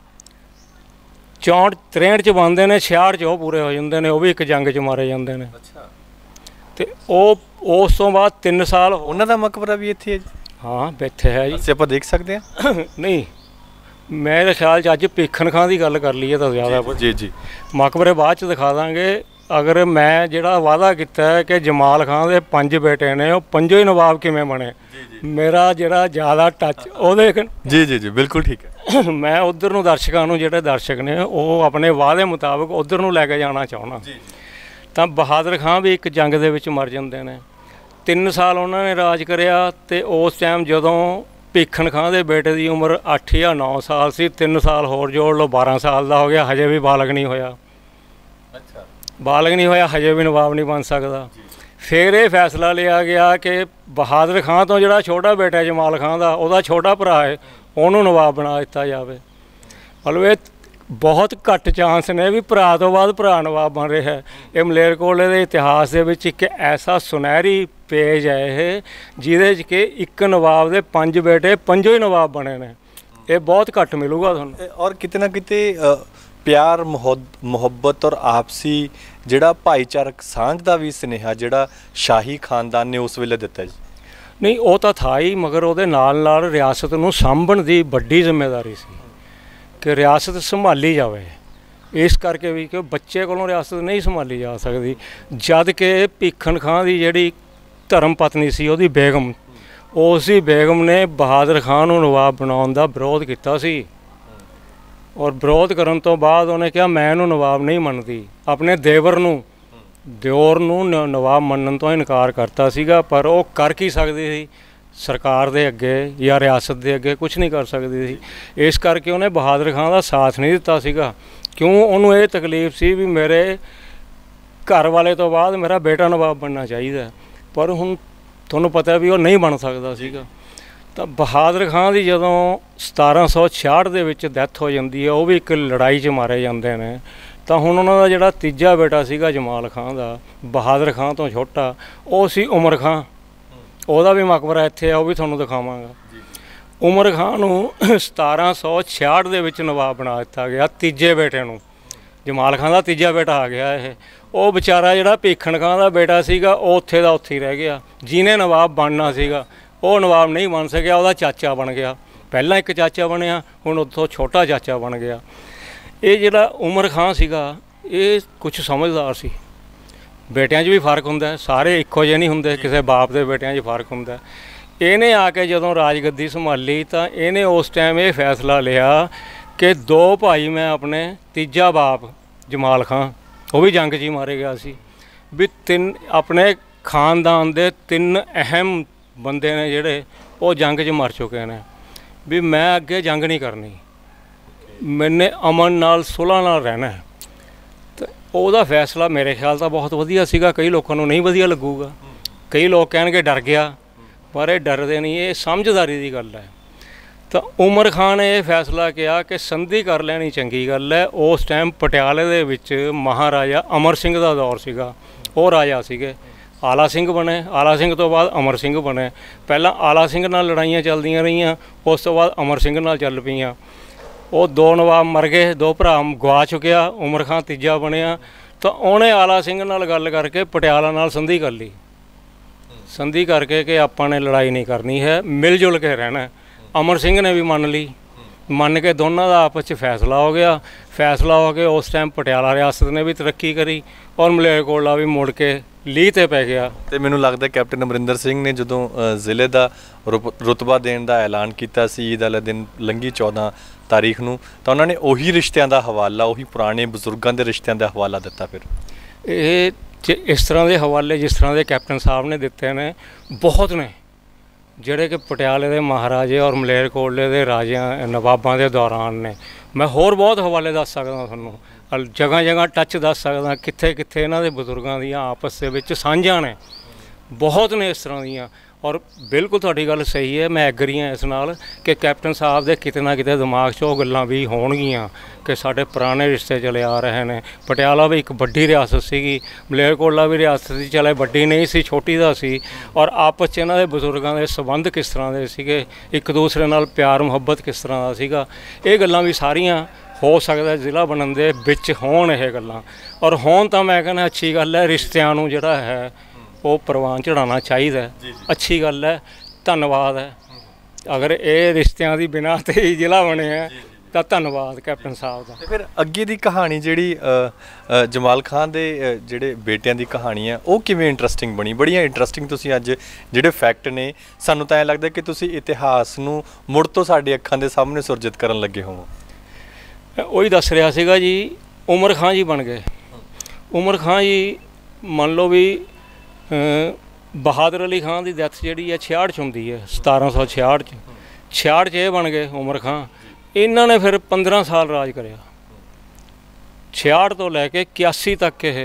63 'ਚ ਬਣਦੇ ਨੇ, 66 'ਚ ਉਹ ਪੂਰੇ ਹੋ ਜਾਂਦੇ ਨੇ। ਉਹ ਵੀ ਇੱਕ ਜੰਗ 'ਚ ਮਾਰੇ ਜਾਂਦੇ ਨੇ। ਅਤੇ ਉਹ ਉਸ ਤੋਂ ਬਾਅਦ 3 ਸਾਲ ਉਹਨਾਂ ਦਾ ਮਕਬਰਾ ਵੀ ਇੱਥੇ ਹੈ ਜੀ? ਹਾਂ, ਇੱਥੇ ਹੈ ਜੀ। ਅਸੀਂ ਆਪਾਂ ਦੇਖ ਸਕਦੇ ਹਾਂ? ਨਹੀਂ, ਮੇਰੇ ਖਿਆਲ 'ਚ ਅੱਜ ਭੀਖਣ ਖਾਂ ਦੀ ਗੱਲ ਕਰ ਲਈਏ ਤਾਂ ਜ਼ਿਆਦਾ ਜੀ ਜੀ ਮਕਬਰੇ ਬਾਅਦ 'ਚ ਦਿਖਾ ਦਾਂਗੇ। ਅਗਰ ਮੈਂ ਜਿਹੜਾ ਵਾਅਦਾ ਕੀਤਾ ਹੈ ਕਿ ਜਮਾਲ ਖਾਂ ਦੇ 5 ਬੇਟੇ ਨੇ, ਉਹ ਪੰਜੋਂ ਹੀ ਨਵਾਬ ਕਿਵੇਂ ਬਣੇ, ਮੇਰਾ ਜਿਹੜਾ ਜ਼ਿਆਦਾ ਟੱਚ ਉਹਦੇ ਜੀ ਜੀ ਜੀ ਬਿਲਕੁਲ ਠੀਕ ਹੈ। ਮੈਂ ਉਧਰ ਨੂੰ ਦਰਸ਼ਕਾਂ ਨੂੰ, ਜਿਹੜੇ ਦਰਸ਼ਕ ਨੇ ਉਹ ਆਪਣੇ ਵਾਅਦੇ ਮੁਤਾਬਕ ਉਧਰ ਨੂੰ ਲੈ ਕੇ ਜਾਣਾ ਚਾਹੁੰਦਾ। ਤਾਂ ਬਹਾਦਰ ਖਾਂ ਵੀ ਇੱਕ ਜੰਗ ਦੇ ਵਿੱਚ ਮਰ ਜਾਂਦੇ ਨੇ। 3 ਸਾਲ ਉਹਨਾਂ ਨੇ ਰਾਜ ਕਰਿਆ ਅਤੇ ਉਸ ਟਾਈਮ ਜਦੋਂ ਭੀਖਣ ਖਾਂ ਦੇ ਬੇਟੇ ਦੀ ਉਮਰ 8 ਜਾਂ 9 ਸਾਲ ਸੀ, 3 ਸਾਲ ਹੋਰ ਜੋੜ ਲਓ, 12 ਸਾਲ ਦਾ ਹੋ ਗਿਆ, ਹਜੇ ਵੀ ਬਾਲਗ ਨਹੀਂ ਹੋਇਆ। ਅੱਛਾ, ਬਾਲਗ ਨਹੀਂ ਹੋਇਆ, ਹਜੇ ਵੀ ਨਵਾਬ ਨਹੀਂ ਬਣ ਸਕਦਾ। ਫਿਰ ਇਹ ਫੈਸਲਾ ਲਿਆ ਗਿਆ ਕਿ ਬਹਾਦਰ ਖਾਂ ਤੋਂ ਜਿਹੜਾ ਛੋਟਾ ਬੇਟਾ ਜਮਾਲ ਖਾਂ ਦਾ, ਉਹਦਾ ਛੋਟਾ ਭਰਾ ਹੈ, ਉਹਨੂੰ ਨਵਾਬ ਬਣਾ ਦਿੱਤਾ ਜਾਵੇ। ਮਤਲਬ ਇਹ ਬਹੁਤ ਘੱਟ ਚਾਂਸ ਨੇ ਵੀ ਭਰਾ ਤੋਂ ਬਾਅਦ ਭਰਾ ਨਵਾਬ ਬਣ ਰਿਹਾ। ਇਹ ਮਲੇਰਕੋਟਲੇ ਦੇ ਇਤਿਹਾਸ ਦੇ ਵਿੱਚ ਇੱਕ ਐਸਾ ਸੁਨਹਿਰੀ ਪੇਜ ਹੈ ਇਹ, ਜਿਹਦੇ 'ਚ ਕਿ ਇੱਕ ਨਵਾਬ ਦੇ 5 ਬੇਟੇ ਪੰਜੋਂ ਹੀ ਨਵਾਬ ਬਣੇ ਨੇ। ਇਹ ਬਹੁਤ ਘੱਟ ਮਿਲੂਗਾ ਤੁਹਾਨੂੰ। ਔਰ ਕਿਤੇ ਨਾ ਕਿਤੇ ਪਿਆਰ ਮੁਹੱਬਤ ਔਰ ਆਪਸੀ ਜਿਹੜਾ ਭਾਈਚਾਰਕ ਸਾਂਝ ਦਾ ਵੀ ਸੁਨੇਹਾ ਜਿਹੜਾ ਸ਼ਾਹੀ ਖਾਨਦਾਨ ਨੇ ਉਸ ਵੇਲੇ ਦਿੱਤਾ ਜੀ। ਨਹੀਂ, ਉਹ ਤਾਂ ਥਾ ਹੀ, ਮਗਰ ਉਹਦੇ ਨਾਲ ਨਾਲ ਰਿਆਸਤ ਨੂੰ ਸਾਂਭਣ ਦੀ ਵੱਡੀ ਜ਼ਿੰਮੇਵਾਰੀ ਸੀ ਕਿ ਰਿਆਸਤ ਸੰਭਾਲੀ ਜਾਵੇ। ਇਸ ਕਰਕੇ ਵੀ ਕਿ ਬੱਚੇ ਕੋਲੋਂ ਰਿਆਸਤ ਨਹੀਂ ਸੰਭਾਲੀ ਜਾ ਸਕਦੀ। ਜਦ ਕਿ ਭੀਖਣ ਖਾਂ ਦੀ ਜਿਹੜੀ ਧਰਮ ਪਤਨੀ ਸੀ, ਉਹਦੀ ਬੇਗਮ, ਉਸ ਦੀ ਬੇਗਮ ਨੇ ਬਹਾਦਰ ਖਾਂ ਨੂੰ ਨਵਾਬ ਬਣਾਉਣ ਦਾ ਵਿਰੋਧ ਕੀਤਾ ਸੀ। ਔਰ ਵਿਰੋਧ ਕਰਨ ਤੋਂ ਬਾਅਦ ਉਹਨੇ ਕਿਹਾ ਮੈਂ ਇਹਨੂੰ ਨਵਾਬ ਨਹੀਂ ਮੰਨਦੀ। ਆਪਣੇ ਦਿਓਰ ਨੂੰ ਨਵਾਬ ਮੰਨਣ ਤੋਂ ਇਨਕਾਰ ਕਰਤਾ ਸੀਗਾ। ਪਰ ਉਹ ਕਰ ਕੀ ਸਕਦੀ ਸੀ, ਸਰਕਾਰ ਦੇ ਅੱਗੇ ਜਾਂ ਰਿਆਸਤ ਦੇ ਅੱਗੇ ਕੁਝ ਨਹੀਂ ਕਰ ਸਕਦੀ ਸੀ। ਇਸ ਕਰਕੇ ਉਹਨੇ ਬਹਾਦਰ ਖਾਂ ਦਾ ਸਾਥ ਨਹੀਂ ਦਿੱਤਾ ਸੀਗਾ। ਕਿਉਂ? ਉਹਨੂੰ ਇਹ ਤਕਲੀਫ ਸੀ ਵੀ ਮੇਰੇ ਘਰ ਵਾਲੇ ਤੋਂ ਬਾਅਦ ਮੇਰਾ ਬੇਟਾ ਨਵਾਬ ਬਣਨਾ ਚਾਹੀਦਾ। ਪਰ ਹੁਣ ਤੁਹਾਨੂੰ ਪਤਾ ਵੀ ਉਹ ਨਹੀਂ ਬਣ ਸਕਦਾ ਸੀਗਾ। ਤਾਂ ਬਹਾਦਰ ਖਾਂ ਦੀ ਜਦੋਂ 1766 ਦੇ ਵਿੱਚ ਡੈਥ ਹੋ ਜਾਂਦੀ ਹੈ, ਉਹ ਵੀ ਇੱਕ ਲੜਾਈ 'ਚ ਮਾਰੇ ਜਾਂਦੇ ਨੇ। ਤਾਂ ਹੁਣ ਉਹਨਾਂ ਦਾ ਜਿਹੜਾ ਤੀਜਾ ਬੇਟਾ ਸੀਗਾ ਜਮਾਲ ਖਾਂ ਦਾ, ਬਹਾਦਰ ਖਾਂ ਤੋਂ ਛੋਟਾ, ਉਹ ਸੀ ਉਮਰ ਖਾਂ। ਉਹਦਾ ਵੀ ਮਕਬਰਾ ਇੱਥੇ ਆ, ਉਹ ਵੀ ਤੁਹਾਨੂੰ ਦਿਖਾਵਾਂਗਾ। ਉਮਰ ਖਾਂ ਨੂੰ 1766 ਦੇ ਵਿੱਚ ਨਵਾਬ ਬਣਾ ਦਿੱਤਾ ਗਿਆ, ਤੀਜੇ ਬੇਟੇ ਨੂੰ। ਜਮਾਲ ਖਾਂ ਦਾ ਤੀਜਾ ਬੇਟਾ ਆ ਗਿਆ ਇਹ। ਉਹ ਵਿਚਾਰਾ ਜਿਹੜਾ ਭੀਖਣ ਖਾਂ ਦਾ ਬੇਟਾ ਸੀਗਾ, ਉਹ ਉੱਥੇ ਦਾ ਉੱਥੇ ਹੀ ਰਹਿ ਗਿਆ। ਜਿਹਨੇ ਨਵਾਬ ਬਣਨਾ ਸੀਗਾ ਉਹ ਨਵਾਬ ਨਹੀਂ ਬਣ ਸਕਿਆ, ਉਹਦਾ ਚਾਚਾ ਬਣ ਗਿਆ। ਪਹਿਲਾਂ ਇੱਕ ਚਾਚਾ ਬਣਿਆ, ਹੁਣ ਉੱਥੋਂ ਛੋਟਾ ਚਾਚਾ ਬਣ ਗਿਆ। ਇਹ ਜਿਹੜਾ ਉਮਰ ਖਾਂ ਸੀਗਾ, ਇਹ ਕੁਛ ਸਮਝਦਾਰ ਸੀ। ਬੇਟਿਆਂ 'ਚ ਵੀ ਫਰਕ ਹੁੰਦਾ, ਸਾਰੇ ਇੱਕੋ ਜਿਹੇ ਨਹੀਂ ਹੁੰਦੇ, ਕਿਸੇ ਬਾਪ ਦੇ ਬੇਟਿਆਂ 'ਚ ਫਰਕ ਹੁੰਦਾ। ਇਹਨੇ ਆ ਕੇ ਜਦੋਂ ਰਾਜਗੱਦੀ ਸੰਭਾਲੀ ਤਾਂ ਇਹਨੇ ਉਸ ਟਾਈਮ ਇਹ ਫੈਸਲਾ ਲਿਆ ਕਿ 2 ਭਾਈ ਮੈਂ ਆਪਣੇ, ਤੀਜਾ ਬਾਪ ਜਮਾਲ ਖਾਂ, ਉਹ ਵੀ ਜੰਗ 'ਚ ਹੀ ਮਾਰੇ ਗਿਆ ਸੀ, ਵੀ 3 ਆਪਣੇ ਖਾਨਦਾਨ ਦੇ 3 ਅਹਿਮ ਬੰਦੇ ਨੇ ਜਿਹੜੇ ਉਹ ਜੰਗ 'ਚ ਮਰ ਚੁੱਕੇ ਨੇ, ਵੀ ਮੈਂ ਅੱਗੇ ਜੰਗ ਨਹੀਂ ਕਰਨੀ, ਮੈਨੇ ਅਮਨ ਨਾਲ ਸੁਲ੍ਹਾ ਨਾਲ ਰਹਿਣਾ। ਅਤੇ ਉਹਦਾ ਫੈਸਲਾ ਮੇਰੇ ਖਿਆਲ ਤਾਂ ਬਹੁਤ ਵਧੀਆ ਸੀਗਾ। ਕਈ ਲੋਕਾਂ ਨੂੰ ਨਹੀਂ ਵਧੀਆ ਲੱਗੂਗਾ, ਕਈ ਲੋਕ ਕਹਿਣਗੇ ਡਰ ਗਿਆ, ਪਰ ਇਹ ਡਰਦੇ ਨਹੀਂ, ਇਹ ਸਮਝਦਾਰੀ ਦੀ ਗੱਲ ਹੈ। ਤਾਂ ਉਮਰ ਖਾਂ ਨੇ ਇਹ ਫੈਸਲਾ ਕਿਹਾ ਕਿ ਸੰਧੀ ਕਰ ਲੈਣੀ ਚੰਗੀ ਗੱਲ ਹੈ। ਉਸ ਟਾਈਮ ਪਟਿਆਲੇ ਦੇ ਵਿੱਚ ਮਹਾਰਾਜਾ ਅਮਰ ਸਿੰਘ ਦਾ ਦੌਰ ਸੀਗਾ, ਉਹ ਰਾਜਾ ਸੀਗੇ। ਆਲਾ ਸਿੰਘ ਬਣੇ, ਆਲਾ ਸਿੰਘ ਤੋਂ ਬਾਅਦ ਅਮਰ ਸਿੰਘ ਬਣੇ। ਪਹਿਲਾਂ ਆਲਾ ਸਿੰਘ ਨਾਲ ਲੜਾਈਆਂ ਚੱਲਦੀਆਂ ਰਹੀਆਂ, ਉਸ ਤੋਂ ਬਾਅਦ ਅਮਰ ਸਿੰਘ ਨਾਲ ਚੱਲ ਪਈਆਂ। ਉਹ 2 ਨਵਾਬ ਮਰ ਗਏ, 2 ਭਰਾ ਗਵਾ ਚੁੱਕਿਆ, ਉਮਰ ਖਾਂ ਤੀਜਾ ਬਣਿਆ। ਤਾਂ ਉਹਨੇ ਆਲਾ ਸਿੰਘ ਨਾਲ ਗੱਲ ਕਰਕੇ ਪਟਿਆਲਾ ਨਾਲ ਸੰਧੀ ਕਰ ਲਈ, ਸੰਧੀ ਕਰਕੇ ਕਿ ਆਪਾਂ ਨੇ ਲੜਾਈ ਨਹੀਂ ਕਰਨੀ ਹੈ, ਮਿਲ ਜੁਲ ਕੇ ਰਹਿਣਾ। ਅਮਰ ਸਿੰਘ ਨੇ ਵੀ ਮੰਨ ਲਈ, ਮੰਨ ਕੇ ਦੋਨਾਂ ਦਾ ਆਪਸ 'ਚ ਫੈਸਲਾ ਹੋ ਗਿਆ। ਫੈਸਲਾ ਹੋ ਕੇ ਉਸ ਟਾਈਮ ਪਟਿਆਲਾ ਰਿਆਸਤ ਨੇ ਵੀ ਤਰੱਕੀ ਕਰੀ ਔਰ ਮਲੇਰਕੋਟਲਾ ਵੀ ਮੁੜ ਕੇ ਲੀਹ 'ਤੇ ਪੈ ਗਿਆ। ਅਤੇ ਮੈਨੂੰ ਲੱਗਦਾ ਕੈਪਟਨ ਅਮਰਿੰਦਰ ਸਿੰਘ ਨੇ ਜਦੋਂ ਜ਼ਿਲ੍ਹੇ ਦਾ ਰੁਤਬਾ ਦੇਣ ਦਾ ਐਲਾਨ ਕੀਤਾ ਸੀ, ਈਦ ਵਾਲੇ ਦਿਨ ਲੰਘੀ 14 ਤਾਰੀਖ ਨੂੰ, ਤਾਂ ਉਹਨਾਂ ਨੇ ਉਹੀ ਰਿਸ਼ਤਿਆਂ ਦਾ ਹਵਾਲਾ, ਉਹੀ ਪੁਰਾਣੇ ਬਜ਼ੁਰਗਾਂ ਦੇ ਰਿਸ਼ਤਿਆਂ ਦਾ ਹਵਾਲਾ ਦਿੱਤਾ। ਫਿਰ ਇਹ ਇਸ ਤਰ੍ਹਾਂ ਦੇ ਹਵਾਲੇ ਜਿਸ ਤਰ੍ਹਾਂ ਦੇ ਕੈਪਟਨ ਸਾਹਿਬ ਨੇ ਦਿੱਤੇ ਨੇ ਬਹੁਤ ਨੇ, ਜਿਹੜੇ ਕਿ ਪਟਿਆਲੇ ਦੇ ਮਹਾਰਾਜੇ ਔਰ ਮਲੇਰਕੋਟਲੇ ਦੇ ਰਾਜਿਆਂ ਨਵਾਬਾਂ ਦੇ ਦੌਰਾਨ ਨੇ। ਮੈਂ ਹੋਰ ਬਹੁਤ ਹਵਾਲੇ ਦੱਸ ਸਕਦਾ ਤੁਹਾਨੂੰ, ਜਗ੍ਹਾ ਜਗ੍ਹਾ ਟੱਚ ਦੱਸ ਸਕਦਾ, ਕਿੱਥੇ ਕਿੱਥੇ ਇਹਨਾਂ ਦੇ ਬਜ਼ੁਰਗਾਂ ਦੀਆਂ ਆਪਸ ਦੇ ਵਿੱਚ ਸਾਂਝਾਂ ਨੇ, ਬਹੁਤ ਨੇ ਇਸ ਤਰ੍ਹਾਂ ਦੀਆਂ। ਔਰ ਬਿਲਕੁਲ ਤੁਹਾਡੀ ਗੱਲ ਸਹੀ ਹੈ, ਮੈਂ ਐਗਰੀ ਹਾਂ ਇਸ ਨਾਲ ਕਿ ਕੈਪਟਨ ਸਾਹਿਬ ਦੇ ਕਿਤੇ ਨਾ ਕਿਤੇ ਦਿਮਾਗ 'ਚ ਉਹ ਗੱਲਾਂ ਵੀ ਹੋਣਗੀਆਂ ਕਿ ਸਾਡੇ ਪੁਰਾਣੇ ਰਿਸ਼ਤੇ ਚਲੇ ਆ ਰਹੇ ਨੇ। ਪਟਿਆਲਾ ਵੀ ਇੱਕ ਵੱਡੀ ਰਿਆਸਤ ਸੀਗੀ, ਮਲੇਰਕੋਟਲਾ ਵੀ ਰਿਆਸਤ ਸੀ, ਚਲੇ ਵੱਡੀ ਨਹੀਂ ਸੀ, ਛੋਟੀ ਦਾ ਸੀ। ਔਰ ਆਪਸ 'ਚ ਇਹਨਾਂ ਦੇ ਬਜ਼ੁਰਗਾਂ ਦੇ ਸੰਬੰਧ ਕਿਸ ਤਰ੍ਹਾਂ ਦੇ ਸੀਗੇ, ਇੱਕ ਦੂਸਰੇ ਨਾਲ ਪਿਆਰ ਮੁਹੱਬਤ ਕਿਸ ਤਰ੍ਹਾਂ ਦਾ ਸੀਗਾ, ਇਹ ਗੱਲਾਂ ਵੀ ਸਾਰੀਆਂ ਹੋ ਸਕਦਾ ਜ਼ਿਲ੍ਹਾ ਬਣਨ ਦੇ ਵਿੱਚ ਹੋਣ ਇਹ ਗੱਲਾਂ। ਔਰ ਹੋਣ ਤਾਂ ਮੈਂ ਕਹਿੰਦਾ ਅੱਛੀ ਗੱਲ ਹੈ, ਰਿਸ਼ਤਿਆਂ ਨੂੰ ਜਿਹੜਾ ਹੈ ਉਹ ਪ੍ਰਵਾਨ ਚੜ੍ਹਾਉਣਾ ਚਾਹੀਦਾ, ਅੱਛੀ ਗੱਲ ਹੈ, ਧੰਨਵਾਦ ਹੈ। ਅਗਰ ਇਹ ਰਿਸ਼ਤਿਆਂ ਦੀ ਬਿਨਾਂ 'ਤੇ ਹੀ ਜ਼ਿਲ੍ਹਾ ਬਣਿਆ ਤਾਂ ਧੰਨਵਾਦ ਕੈਪਟਨ ਸਾਹਿਬ ਦਾ। ਤੇ ਫਿਰ ਅੱਗੇ ਦੀ ਕਹਾਣੀ ਜਿਹੜੀ ਜਮਾਲ ਖਾਨ ਦੇ ਜਿਹੜੇ ਬੇਟਿਆਂ ਦੀ ਕਹਾਣੀ ਹੈ ਉਹ ਕਿਵੇਂ ਇੰਟਰਸਟਿੰਗ ਬਣੀ? ਬੜੀਆਂ ਇੰਟਰਸਟਿੰਗ ਤੁਸੀਂ ਅੱਜ ਜਿਹੜੇ ਫੈਕਟ ਨੇ, ਸਾਨੂੰ ਤਾਂ ਐਂ ਲੱਗਦਾ ਕਿ ਤੁਸੀਂ ਇਤਿਹਾਸ ਨੂੰ ਮੁੜ ਤੋਂ ਸਾਡੀ ਅੱਖਾਂ ਦੇ ਸਾਹਮਣੇ ਸੁਰਜਿਤ ਕਰਨ ਲੱਗੇ ਹੋਵੋ। ਉਹੀ ਦੱਸ ਰਿਹਾ ਸੀਗਾ ਜੀ, ਉਮਰ ਖਾਂ ਜੀ ਬਣ ਗਏ। ਉਮਰ ਖਾਂ ਜੀ ਮੰਨ ਲਓ ਵੀ ਬਹਾਦਰ ਅਲੀ ਖਾਨ ਦੀ ਡੈਥ ਜਿਹੜੀ ਹੈ 66 'ਚ ਹੁੰਦੀ ਹੈ, 1766 'ਚ। 66 'ਚ ਇਹ ਬਣ ਗਏ ਉਮਰ ਖਾਂ। ਇਹਨਾਂ ਨੇ ਫਿਰ 15 ਸਾਲ ਰਾਜ ਕਰਿਆ, 66 ਤੋਂ ਲੈ ਕੇ 81 ਤੱਕ। ਇਹ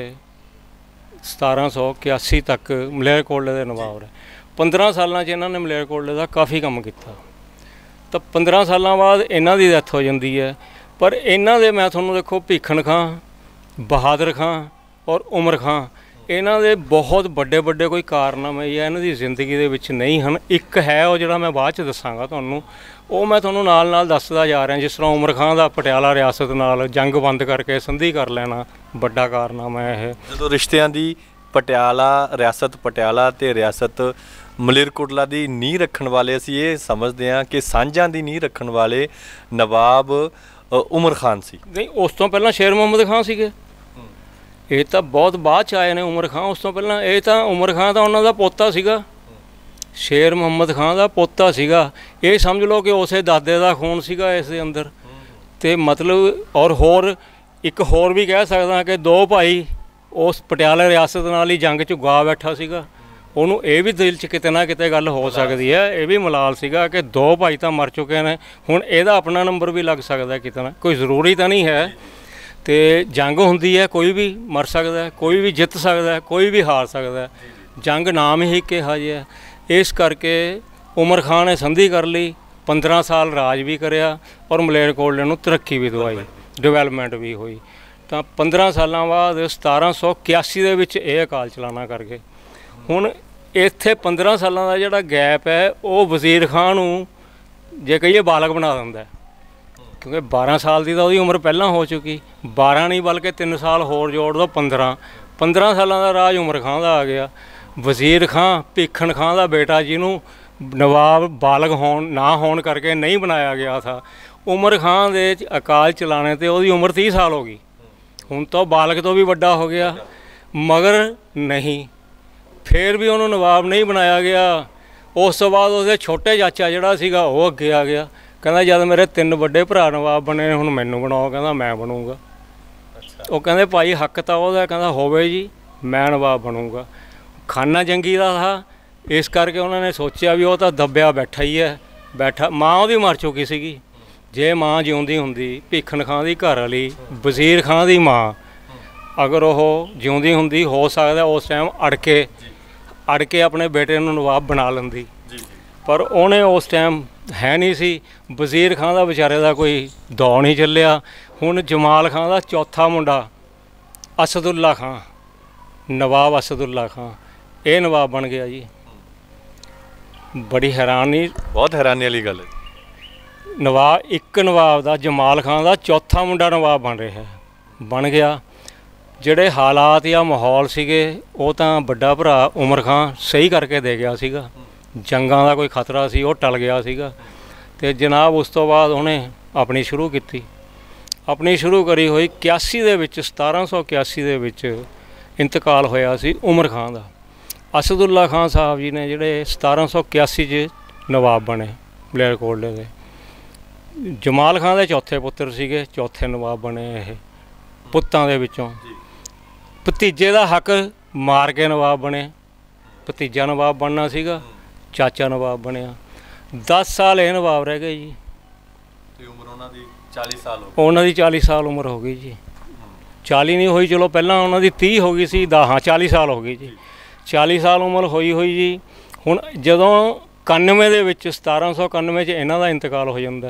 1781 ਤੱਕ ਮਲੇਰਕੋਟਲੇ ਦੇ ਨਵਾਬ ਰਹੇ। 15 ਸਾਲਾਂ 'ਚ ਇਹਨਾਂ ਨੇ ਮਲੇਰਕੋਟਲੇ ਦਾ ਕਾਫੀ ਕੰਮ ਕੀਤਾ। ਤਾਂ 15 ਸਾਲਾਂ ਬਾਅਦ ਇਹਨਾਂ ਦੀ ਡੈਥ ਹੋ ਜਾਂਦੀ ਹੈ। ਪਰ ਇਹਨਾਂ ਦੇ ਮੈਂ ਤੁਹਾਨੂੰ ਦੇਖੋ, ਭੀਖਣ ਖਾਂ, ਬਹਾਦਰ ਖਾਂ ਔਰ ਉਮਰ ਖਾਂ, ਇਹਨਾਂ ਦੇ ਬਹੁਤ ਵੱਡੇ ਵੱਡੇ ਕੋਈ ਕਾਰਨਾਮੇ ਜਾਂ ਇਹਨਾਂ ਦੀ ਜ਼ਿੰਦਗੀ ਦੇ ਵਿੱਚ ਨਹੀਂ ਹਨ। ਇੱਕ ਹੈ ਉਹ ਜਿਹੜਾ ਮੈਂ ਬਾਅਦ 'ਚ ਦੱਸਾਂਗਾ ਤੁਹਾਨੂੰ, ਉਹ ਮੈਂ ਤੁਹਾਨੂੰ ਨਾਲ ਨਾਲ ਦੱਸਦਾ ਜਾ ਰਿਹਾ। ਜਿਸ ਤਰ੍ਹਾਂ ਉਮਰ ਖਾਂ ਦਾ ਪਟਿਆਲਾ ਰਿਆਸਤ ਨਾਲ ਜੰਗ ਬੰਦ ਕਰਕੇ ਸੰਧੀ ਕਰ ਲੈਣਾ ਵੱਡਾ ਕਾਰਨਾਮਾ ਹੈ ਇਹ। ਜਦੋਂ ਰਿਸ਼ਤਿਆਂ ਦੀ ਰਿਆਸਤ ਪਟਿਆਲਾ ਤੇ ਰਿਆਸਤ ਮਲੇਰਕੋਟਲਾ ਦੀ ਨੀਂਹ ਰੱਖਣ ਵਾਲੇ, ਅਸੀਂ ਇਹ ਸਮਝਦੇ ਹਾਂ ਕਿ ਸਾਂਝਾਂ ਦੀ ਨੀਂਹ ਰੱਖਣ ਵਾਲੇ ਨਵਾਬ ਉਮਰ ਖਾਨ ਸੀ। ਨਹੀਂ, ਉਸ ਤੋਂ ਪਹਿਲਾਂ ਸ਼ੇਰ ਮੁਹੰਮਦ ਖਾਂ ਸੀਗੇ। ਇਹ ਤਾਂ ਬਹੁਤ ਬਾਅਦ 'ਚ ਆਏ ਨੇ ਉਮਰ ਖਾਂ। ਉਸ ਤੋਂ ਪਹਿਲਾਂ ਇਹ ਤਾਂ ਉਮਰ ਖਾਂ ਤਾਂ ਉਹਨਾਂ ਦਾ ਪੋਤਾ ਸੀਗਾ, ਸ਼ੇਰ ਮੁਹੰਮਦ ਖਾਂ ਦਾ ਪੋਤਾ ਸੀਗਾ। ਇਹ ਸਮਝ ਲਓ ਕਿ ਉਸੇ ਦਾਦੇ ਦਾ ਖੂਨ ਸੀਗਾ ਇਸ ਦੇ ਅੰਦਰ। ਅਤੇ ਮਤਲਬ ਹੋਰ ਇੱਕ ਹੋਰ ਵੀ ਕਹਿ ਸਕਦਾ ਕਿ 2 ਭਾਈ ਉਸ ਪਟਿਆਲਾ ਰਿਆਸਤ ਨਾਲ ਹੀ ਜੰਗ 'ਚ ਗਾ ਬੈਠਾ ਸੀਗਾ। ਉਹਨੂੰ ਇਹ ਵੀ ਦਿਲ 'ਚ ਕਿਤੇ ਨਾ ਕਿਤੇ ਗੱਲ ਹੋ ਸਕਦੀ ਹੈ, ਇਹ ਵੀ ਮਲਾਲ ਸੀਗਾ ਕਿ 2 ਭਾਈ ਤਾਂ ਮਰ ਚੁੱਕੇ ਨੇ, ਹੁਣ ਇਹਦਾ ਆਪਣਾ ਨੰਬਰ ਵੀ ਲੱਗ ਸਕਦਾ ਕਿਤੇ ਨਾ। ਕੋਈ ਜ਼ਰੂਰੀ ਤਾਂ ਨਹੀਂ ਹੈ। ਅਤੇ ਜੰਗ ਹੁੰਦੀ ਹੈ, ਕੋਈ ਵੀ ਮਰ ਸਕਦਾ, ਕੋਈ ਵੀ ਜਿੱਤ ਸਕਦਾ, ਕੋਈ ਵੀ ਹਾਰ ਸਕਦਾ। ਜੰਗ ਨਾਮ ਹੀ ਕਿਹਾ ਜਿਹਾ। ਇਸ ਕਰਕੇ ਉਮਰ ਖਾਂ ਨੇ ਸੰਧੀ ਕਰ ਲਈ, 15 ਸਾਲ ਰਾਜ ਵੀ ਕਰਿਆ ਔਰ ਮਲੇਰਕੋਟਲੇ ਨੂੰ ਤਰੱਕੀ ਵੀ ਦਵਾਈ, ਡਿਵੈਲਪਮੈਂਟ ਵੀ ਹੋਈ। ਤਾਂ 15 ਸਾਲਾਂ ਬਾਅਦ 1781 ਦੇ ਵਿੱਚ ਇਹ ਅਕਾਲ ਚਲਾਣਾ ਕਰ ਗਏ। ਹੁਣ ਇੱਥੇ 15 ਸਾਲਾਂ ਦਾ ਜਿਹੜਾ ਗੈਪ ਹੈ ਉਹ ਵਜ਼ੀਰ ਖਾਂ ਨੂੰ ਜੇ ਕਹੀਏ ਬਾਲਗ ਬਣਾ ਦਿੰਦਾ, ਕਿਉਂਕਿ 12 ਸਾਲ ਦੀ ਤਾਂ ਉਹਦੀ ਉਮਰ ਪਹਿਲਾਂ ਹੋ ਚੁੱਕੀ। 12 ਨਹੀਂ ਬਲਕਿ 3 ਸਾਲ ਹੋਰ ਜੋੜ ਦਿਓ, 15 ਸਾਲਾਂ ਦਾ ਰਾਜ ਉਮਰ ਖਾਂ ਦਾ ਆ ਗਿਆ। ਵਜ਼ੀਰ ਖਾਂ ਭੀਖਣ ਖਾਂ ਦਾ ਬੇਟਾ, ਜਿਹਨੂੰ ਨਵਾਬ ਬਾਲਗ ਨਾ ਹੋਣ ਕਰਕੇ ਨਹੀਂ ਬਣਾਇਆ ਗਿਆ ਥਾ, ਉਮਰ ਖਾਂ ਦੇ ਅਕਾਲ ਚਲਾਣੇ 'ਤੇ ਉਹਦੀ ਉਮਰ 30 ਸਾਲ ਹੋ ਗਈ। ਹੁਣ ਤਾਂ ਬਾਲਗ ਤੋਂ ਵੀ ਵੱਡਾ ਹੋ ਗਿਆ, ਮਗਰ ਨਹੀਂ, ਫਿਰ ਵੀ ਉਹਨੂੰ ਨਵਾਬ ਨਹੀਂ ਬਣਾਇਆ ਗਿਆ। ਉਸ ਤੋਂ ਬਾਅਦ ਉਹਦੇ ਛੋਟੇ ਚਾਚਾ ਜਿਹੜਾ ਸੀਗਾ ਉਹ ਅੱਗੇ ਆ ਗਿਆ, ਕਹਿੰਦਾ ਜਦ ਮੇਰੇ 3 ਵੱਡੇ ਭਰਾ ਨਵਾਬ ਬਣੇ, ਹੁਣ ਮੈਨੂੰ ਬਣਾਓ। ਕਹਿੰਦਾ ਮੈਂ ਬਣੂੰਗਾ। ਉਹ ਕਹਿੰਦੇ ਭਾਈ ਹੱਕ ਤਾਂ ਉਹਦਾ, ਕਹਿੰਦਾ ਹੋਵੇ ਜੀ, ਮੈਂ ਨਵਾਬ ਬਣੂੰਗਾ। ਖਾਨਾ ਜੰਗੀ ਦਾ ਥਾ, ਇਸ ਕਰਕੇ ਉਹਨਾਂ ਨੇ ਸੋਚਿਆ ਵੀ ਉਹ ਤਾਂ ਦੱਬਿਆ ਬੈਠਾ ਹੀ ਹੈ। ਮਾਂ ਉਹਦੀ ਮਰ ਚੁੱਕੀ ਸੀਗੀ। ਜੇ ਮਾਂ ਜਿਉਂਦੀ ਹੁੰਦੀ, ਭੀਖਣ ਖਾਂ ਦੀ ਘਰ ਵਾਲੀ, ਵਜ਼ੀਰ ਖਾਂ ਦੀ ਮਾਂ, ਅਗਰ ਉਹ ਜਿਉਂਦੀ ਹੁੰਦੀ, ਹੋ ਸਕਦਾ ਉਸ ਟਾਈਮ ਅੜ ਕੇ ਆਪਣੇ ਬੇਟੇ ਨੂੰ ਨਵਾਬ ਬਣਾ ਲੈਂਦੀ। ਪਰ ਉਹਨੇ ਉਸ ਟਾਈਮ ਹੈ ਨਹੀਂ ਸੀ। ਵਜ਼ੀਰ ਖਾਂ ਦਾ ਵਿਚਾਰੇ ਦਾ ਕੋਈ ਦੌਰ ਨਹੀਂ ਚੱਲਿਆ। ਹੁਣ ਜਮਾਲ ਖਾਂ ਦਾ ਚੌਥਾ ਮੁੰਡਾ ਅਸਦੁੱਲਾ ਖਾਂ, ਨਵਾਬ ਅਸਦੁੱਲਾ ਖਾਂ, ਇਹ ਨਵਾਬ ਬਣ ਗਿਆ ਜੀ। ਬੜੀ ਬਹੁਤ ਹੈਰਾਨੀ ਵਾਲੀ ਗੱਲ ਹੈ। ਇੱਕ ਨਵਾਬ ਦਾ, ਜਮਾਲ ਖਾਂ ਦਾ ਚੌਥਾ ਮੁੰਡਾ ਨਵਾਬ ਬਣ ਗਿਆ। ਜਿਹੜੇ ਹਾਲਾਤ ਜਾਂ ਮਾਹੌਲ ਸੀਗੇ ਉਹ ਤਾਂ ਵੱਡਾ ਭਰਾ ਉਮਰ ਖਾਂ ਸਹੀ ਕਰਕੇ ਦੇ ਗਿਆ ਸੀਗਾ। ਜੰਗਾਂ ਦਾ ਕੋਈ ਖਤਰਾ ਸੀ, ਉਹ ਟਲ ਗਿਆ ਸੀਗਾ। ਅਤੇ ਜਨਾਬ ਉਸ ਤੋਂ ਬਾਅਦ ਉਹਨੇ ਆਪਣੀ ਸ਼ੁਰੂ ਕਰੀ ਹੋਈ 81 ਦੇ ਵਿੱਚ, 1781 ਦੇ ਵਿੱਚ ਇੰਤਕਾਲ ਹੋਇਆ ਸੀ ਉਮਰ ਖਾਂ ਦਾ। ਅਸਦੁੱਲਾ ਖਾਂ ਸਾਹਿਬ ਜੀ ਨੇ ਜਿਹੜੇ 1781 'ਚ ਨਵਾਬ ਬਣੇ ਮਲੇਰਕੋਟਲੇ ਦੇ। ਜਮਾਲ ਖਾਂ ਦੇ ਚੌਥੇ ਪੁੱਤਰ ਸੀਗੇ, ਚੌਥੇ ਨਵਾਬ ਬਣੇ ਇਹ ਪੁੱਤਾਂ ਦੇ ਵਿੱਚੋਂ। ਭਤੀਜੇ ਦਾ ਹੱਕ ਮਾਰ ਕੇ ਨਵਾਬ ਬਣੇ। ਭਤੀਜਾ ਨਵਾਬ ਬਣਨਾ ਸੀਗਾ, ਚਾਚਾ ਨਵਾਬ ਬਣਿਆ। 10 ਸਾਲ ਇਹ ਨਵਾਬ ਰਹਿ ਗਏ ਜੀ। ਤੇ ਉਮਰ ਉਹਨਾਂ ਦੀ 40 ਸਾਲ ਹੋ ਗਈ। ਉਹਨਾਂ ਦੀ 40 ਸਾਲ ਉਮਰ ਹੋ ਗਈ ਜੀ। 40 ਨਹੀਂ ਹੋਈ, ਚਲੋ ਪਹਿਲਾਂ ਉਹਨਾਂ ਦੀ 30 ਹੋ ਗਈ ਸੀ, 40 ਸਾਲ ਹੋ ਗਈ ਜੀ। 40 ਸਾਲ ਉਮਰ ਹੋਈ ਜੀ। ਹੁਣ ਜਦੋਂ 91 ਦੇ ਵਿੱਚ, 1791 'ਚ ਇਹਨਾਂ ਦਾ ਇੰਤਕਾਲ ਹੋ ਜਾਂਦਾ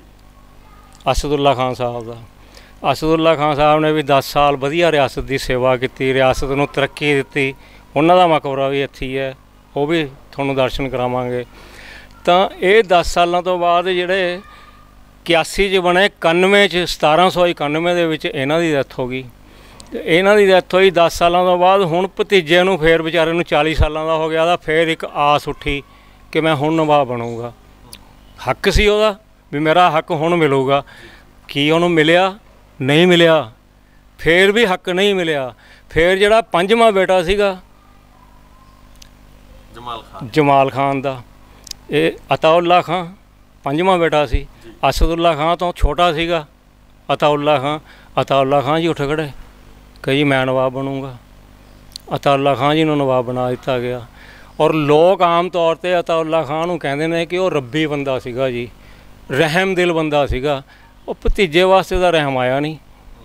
ਅਸਦੁੱਲਾ ਖਾਂ ਸਾਹਿਬ ਦਾ। ਅਸਦੁੱਲਾ ਖਾਂ ਸਾਹਿਬ ਨੇ ਵੀ 10 ਸਾਲ ਵਧੀਆ ਰਿਆਸਤ ਦੀ ਸੇਵਾ ਕੀਤੀ, ਰਿਆਸਤ ਨੂੰ ਤਰੱਕੀ ਦਿੱਤੀ। ਉਹਨਾਂ ਦਾ ਮਕਬਰਾ ਵੀ ਇੱਥੇ ਹੀ ਹੈ, ਉਹ ਵੀ ਤੁਹਾਨੂੰ ਦਰਸ਼ਨ ਕਰਾਵਾਂਗੇ। ਤਾਂ ਇਹ 10 ਸਾਲਾਂ ਤੋਂ ਬਾਅਦ ਜਿਹੜੇ 81 'ਚ ਬਣੇ, 91 'ਚ 1791 ਦੇ ਵਿੱਚ ਇਹਨਾਂ ਦੀ ਡੈਥ ਹੋ ਗਈ। ਇਹਨਾਂ ਦੀ ਡੈਥ ਹੋਈ 10 ਸਾਲਾਂ ਤੋਂ ਬਾਅਦ। ਹੁਣ ਭਤੀਜੇ ਨੂੰ ਫੇਰ ਵਿਚਾਰੇ ਨੂੰ 40 ਸਾਲਾਂ ਦਾ ਹੋ ਗਿਆ ਤਾਂ ਫੇਰ ਇੱਕ ਆਸ ਉੱਠੀ ਕਿ ਮੈਂ ਹੁਣ ਨਵਾਬ ਬਣੂੰਗਾ। ਹੱਕ ਸੀ ਉਹਦਾ ਵੀ ਮੇਰਾ ਹੱਕ ਹੁਣ ਮਿਲੂਗਾ। ਕੀ ਉਹਨੂੰ ਮਿਲਿਆ? ਨਹੀਂ ਮਿਲਿਆ। ਫਿਰ ਵੀ ਹੱਕ ਨਹੀਂ ਮਿਲਿਆ। ਫਿਰ ਜਿਹੜਾ ਪੰਜਵਾਂ ਬੇਟਾ ਸੀਗਾ ਜਮਾਲ ਖਾਨ ਦਾ, ਇਹ ਅਤਾਉੱਲਾ ਖਾਂ ਪੰਜਵਾਂ ਬੇਟਾ ਸੀ। ਅਸਦੁੱਲਾ ਖਾਂ ਤੋਂ ਛੋਟਾ ਸੀਗਾ ਅਤਾਉੱਲਾ ਖਾਂ। ਅਤਾਉੱਲਾ ਖਾਂ ਜੀ ਉੱਠ ਖੜ੍ਹੇ ਕਿ ਜੀ ਮੈਂ ਨਵਾਬ ਬਣੂੰਗਾ। ਅਤਾਉੱਲਾ ਖਾਂ ਜੀ ਨੂੰ ਨਵਾਬ ਬਣਾ ਦਿੱਤਾ ਗਿਆ। ਔਰ ਲੋਕ ਆਮ ਤੌਰ 'ਤੇ ਅਤਾਉੱਲਾ ਖਾਂ ਨੂੰ ਕਹਿੰਦੇ ਨੇ ਕਿ ਉਹ ਰੱਬੀ ਬੰਦਾ ਸੀਗਾ ਜੀ, ਰਹਿਮ ਦਿਲ ਬੰਦਾ ਸੀਗਾ। ਉਹ ਭਤੀਜੇ ਵਾਸਤੇ ਤਾਂ ਰਹਿਮ ਆਇਆ ਨਹੀਂ।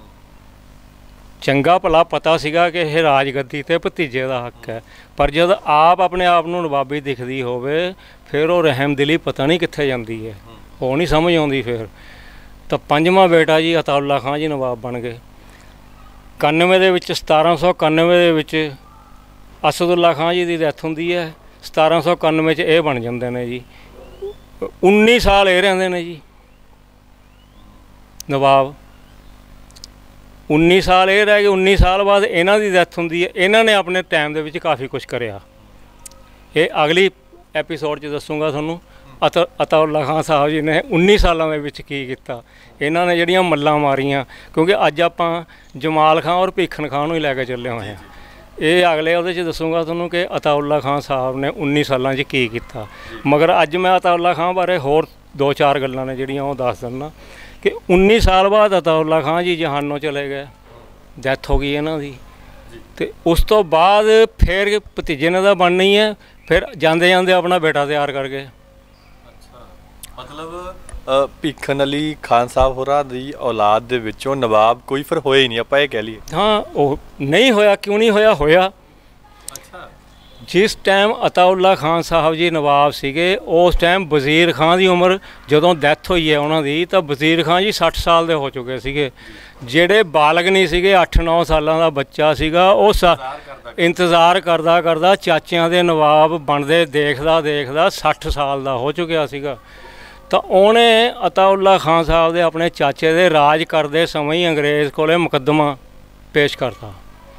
ਚੰਗਾ ਭਲਾ ਪਤਾ ਸੀਗਾ ਕਿ ਇਹ ਰਾਜਗੱਦੀ 'ਤੇ ਭਤੀਜੇ ਦਾ ਹੱਕ ਹੈ, ਪਰ ਜਦ ਆਪ ਆਪਣੇ ਆਪ ਨੂੰ ਨਵਾਬੀ ਦਿਖਦੀ ਹੋਵੇ ਫਿਰ ਉਹ ਰਹਿਮ ਦਿਲੀ ਪਤਾ ਨਹੀਂ ਕਿੱਥੇ ਜਾਂਦੀ ਹੈ, ਉਹ ਨਹੀਂ ਸਮਝ ਆਉਂਦੀ। ਫਿਰ ਤਾਂ ਪੰਜਵਾਂ ਬੇਟਾ ਜੀ ਅਤਾਉੱਲਾ ਖਾਂ ਜੀ ਨਵਾਬ ਬਣ ਗਏ। 91 ਦੇ ਵਿੱਚ 1791 ਦੇ ਵਿੱਚ ਅਸਦੁੱਲਾ ਖਾਂ ਜੀ ਦੀ ਡੈਥ ਹੁੰਦੀ ਹੈ। 1791 'ਚ ਇਹ ਬਣ ਜਾਂਦੇ ਨੇ ਜੀ। 19 ਸਾਲ ਇਹ ਰਹਿੰਦੇ ਨੇ ਜੀ ਨਵਾਬ। 19 ਸਾਲ ਇਹ ਰਹਿ ਗਏ। 19 ਸਾਲ ਬਾਅਦ ਇਹਨਾਂ ਦੀ ਡੈਥ ਹੁੰਦੀ ਹੈ। ਇਹਨਾਂ ਨੇ ਆਪਣੇ ਟਾਈਮ ਦੇ ਵਿੱਚ ਕਾਫੀ ਕੁਛ ਕਰਿਆ। ਇਹ ਅਗਲੀ ਐਪੀਸੋਡ 'ਚ ਦੱਸੂਗਾ ਤੁਹਾਨੂੰ ਅਤਾਉੱਲਾ ਖਾਂ ਸਾਹਿਬ ਜੀ ਨੇ 19 ਸਾਲਾਂ ਦੇ ਵਿੱਚ ਕੀ ਕੀਤਾ। ਇਹਨਾਂ ਨੇ ਜਿਹੜੀਆਂ ਮੱਲਾਂ ਮਾਰੀਆਂ, ਕਿਉਂਕਿ ਅੱਜ ਆਪਾਂ ਜਮਾਲ ਖਾਂ ਔਰ ਭੀਖਣ ਖਾਂ ਨੂੰ ਹੀ ਲੈ ਕੇ ਚੱਲੇ ਹੋਏ ਹਾਂ। ਇਹ ਅਗਲੇ ਉਹਦੇ 'ਚ ਦੱਸੂਗਾ ਤੁਹਾਨੂੰ ਕਿ ਅਤਾਉੱਲਾ ਖਾਂ ਸਾਹਿਬ ਨੇ 19 ਸਾਲਾਂ 'ਚ ਕੀ ਕੀਤਾ। ਮਗਰ ਅੱਜ ਮੈਂ ਅਤਾਉੱਲਾ ਖਾਂ ਬਾਰੇ ਹੋਰ 2-4 ਗੱਲਾਂ ਨੇ ਜਿਹੜੀਆਂ ਉਹ ਦੱਸ ਦਿੰਦਾ ਕਿ 19 ਸਾਲ ਬਾਅਦ ਅਤਾਉੱਲਾ ਖਾਂ ਜੀ ਜਹਾਨੋਂ ਚਲੇ ਗਏ, ਡੈਥ ਹੋ ਗਈ ਇਹਨਾਂ ਦੀ। ਅਤੇ ਉਸ ਤੋਂ ਬਾਅਦ ਫਿਰ ਭਤੀਜੇ ਨੇ ਤਾਂ ਬਣਨੀ ਹੈ, ਫਿਰ ਜਾਂਦੇ ਜਾਂਦੇ ਆਪਣਾ ਬੇਟਾ ਤਿਆਰ ਕਰ ਗਏ। ਮਤਲਬ ਭੀਖਣ ਅਲੀ ਖਾਨ ਸਾਹਿਬ ਹੋਰਾਂ ਦੀ ਔਲਾਦ ਦੇ ਵਿੱਚੋਂ ਨਵਾਬ ਕੋਈ ਫਿਰ ਹੋਇਆ ਹੀ ਨਹੀਂ, ਆਪਾਂ ਇਹ ਕਹਿ ਲਈਏ। ਹਾਂ, ਉਹ ਨਹੀਂ ਹੋਇਆ। ਕਿਉਂ ਨਹੀਂ ਹੋਇਆ? ਹੋਇਆ। ਜਿਸ ਟਾਈਮ ਅਤਾਉੱਲਾ ਖਾਨ ਸਾਹਿਬ ਜੀ ਨਵਾਬ ਸੀਗੇ, ਉਸ ਟਾਈਮ ਵਜ਼ੀਰ ਖਾਂ ਦੀ ਉਮਰ ਜਦੋਂ ਡੈਥ ਹੋਈ ਹੈ ਉਹਨਾਂ ਦੀ, ਤਾਂ ਵਜ਼ੀਰ ਖਾਂ ਜੀ 60 ਸਾਲ ਦੇ ਹੋ ਚੁੱਕੇ ਸੀਗੇ। ਜਿਹੜੇ ਬਾਲਗ ਨਹੀਂ ਸੀਗੇ, 8-9 ਸਾਲਾਂ ਦਾ ਬੱਚਾ ਸੀਗਾ, ਉਹ ਇੰਤਜ਼ਾਰ ਕਰਦਾ ਕਰਦਾ ਚਾਚਿਆਂ ਦੇ ਨਵਾਬ ਬਣਦੇ ਦੇਖਦਾ ਦੇਖਦਾ 60 ਸਾਲ ਦਾ ਹੋ ਚੁੱਕਿਆ ਸੀਗਾ। ਤਾਂ ਉਹਨੇ ਅਤਾਉੱਲਾ ਖਾਨ ਸਾਹਿਬ ਦੇ ਆਪਣੇ ਚਾਚੇ ਦੇ ਰਾਜ ਕਰਦੇ ਸਮੇਂ ਹੀ ਅੰਗਰੇਜ਼ ਕੋਲੇ ਮੁਕੱਦਮਾ ਪੇਸ਼ ਕਰਤਾ।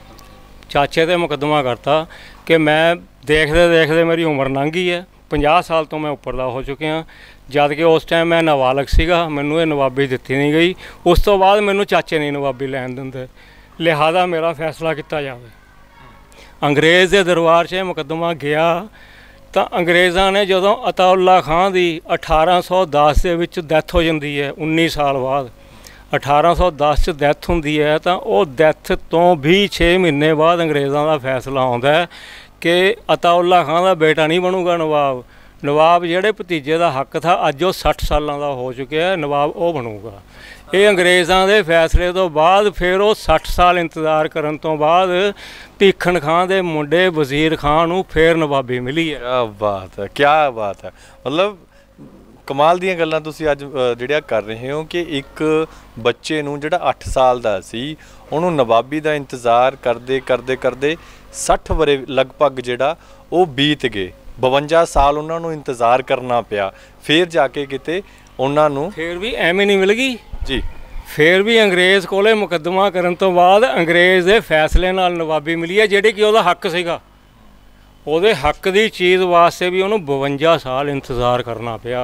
ਚਾਚੇ 'ਤੇ ਮੁਕੱਦਮਾ ਕਰਤਾ ਕਿ ਮੈਂ ਦੇਖਦੇ ਦੇਖਦੇ ਮੇਰੀ ਉਮਰ ਲੰਘ ਗਈ ਹੈ, 50 ਸਾਲ ਤੋਂ ਮੈਂ ਉੱਪਰ ਦਾ ਹੋ ਚੁੱਕਿਆ। ਜਦ ਕਿ ਉਸ ਟਾਈਮ ਮੈਂ ਨਾਬਾਲਗ ਸੀਗਾ, ਮੈਨੂੰ ਇਹ ਨਵਾਬੀ ਦਿੱਤੀ ਨਹੀਂ ਗਈ। ਉਸ ਤੋਂ ਬਾਅਦ ਮੈਨੂੰ ਚਾਚੇ ਨਹੀਂ ਨਵਾਬੀ ਲੈਣ ਦਿੰਦੇ, ਲਿਹਾਜ਼ਾ ਮੇਰਾ ਫੈਸਲਾ ਕੀਤਾ ਜਾਵੇ। ਅੰਗਰੇਜ਼ ਦੇ ਦਰਬਾਰ 'ਚ ਇਹ ਮੁਕੱਦਮਾ ਗਿਆ ਤਾਂ ਅੰਗਰੇਜ਼ਾਂ ਨੇ ਜਦੋਂ ਅਤਾਉੱਲਾ ਖਾਂ ਦੀ 1810 ਦੇ ਵਿੱਚ ਡੈਥ ਹੋ ਜਾਂਦੀ ਹੈ, 19 ਸਾਲ ਬਾਅਦ 1810 'ਚ ਡੈਥ ਹੁੰਦੀ ਹੈ, ਤਾਂ ਉਹ ਡੈਥ ਤੋਂ ਵੀ 6 ਮਹੀਨੇ ਬਾਅਦ ਅੰਗਰੇਜ਼ਾਂ ਦਾ ਫੈਸਲਾ ਆਉਂਦਾ ਹੈ ਕਿ ਅਤਾਉੱਲਾ ਖਾਂ ਦਾ ਬੇਟਾ ਨਹੀਂ ਬਣੂਗਾ ਨਵਾਬ। ਨਵਾਬ ਜਿਹੜੇ ਭਤੀਜੇ ਦਾ ਹੱਕ ਥਾ, ਅੱਜ ਉਹ 60 ਸਾਲਾਂ ਦਾ ਹੋ ਚੁੱਕਿਆ, ਨਵਾਬ ਉਹ ਬਣੂਗਾ। ਇਹ ਅੰਗਰੇਜ਼ਾਂ ਦੇ ਫੈਸਲੇ ਤੋਂ ਬਾਅਦ ਫਿਰ ਉਹ 60 ਸਾਲ ਇੰਤਜ਼ਾਰ ਕਰਨ ਤੋਂ ਬਾਅਦ ਭੀਖਣ ਖਾਂ ਦੇ ਮੁੰਡੇ ਵਜ਼ੀਰ ਖਾਂ ਨੂੰ ਫਿਰ ਨਵਾਬੀ ਮਿਲੀ ਹੈ। ਕਿਆ ਬਾਤ ਹੈ, ਕਿਆ ਬਾਤ ਹੈ। ਮਤਲਬ ਕਮਾਲ ਦੀਆਂ ਗੱਲਾਂ ਤੁਸੀਂ ਅੱਜ ਜਿਹੜੀਆਂ ਕਰ ਰਹੇ ਹੋ ਕਿ ਇੱਕ ਬੱਚੇ ਨੂੰ ਜਿਹੜਾ 8 ਸਾਲ ਦਾ ਸੀ, ਉਹਨੂੰ ਨਵਾਬੀ ਦਾ ਇੰਤਜ਼ਾਰ ਕਰਦੇ ਕਰਦੇ ਕਰਦੇ 60 ਵਰੇ ਲਗਭਗ ਜਿਹੜਾ ਉਹ ਬੀਤ ਗਏ। 52 ਸਾਲ ਉਹਨਾਂ ਨੂੰ ਇੰਤਜ਼ਾਰ ਕਰਨਾ ਪਿਆ, ਫਿਰ ਜਾ ਕੇ ਕਿਤੇ ਉਹਨਾਂ ਨੂੰ ਫਿਰ ਵੀ ਐਵੇਂ ਨਹੀਂ ਮਿਲ ਗਈ ਜੀ। ਫਿਰ ਵੀ ਅੰਗਰੇਜ਼ ਕੋਲੇ ਮੁਕੱਦਮਾ ਕਰਨ ਤੋਂ ਬਾਅਦ ਅੰਗਰੇਜ਼ ਦੇ ਫੈਸਲੇ ਨਾਲ ਨਵਾਬੀ ਮਿਲੀ ਹੈ, ਜਿਹੜੀ ਕਿ ਉਹਦਾ ਹੱਕ ਸੀਗਾ। ਉਹਦੇ ਹੱਕ ਦੀ ਚੀਜ਼ ਵਾਸਤੇ ਵੀ ਉਹਨੂੰ 52 ਸਾਲ ਇੰਤਜ਼ਾਰ ਕਰਨਾ ਪਿਆ।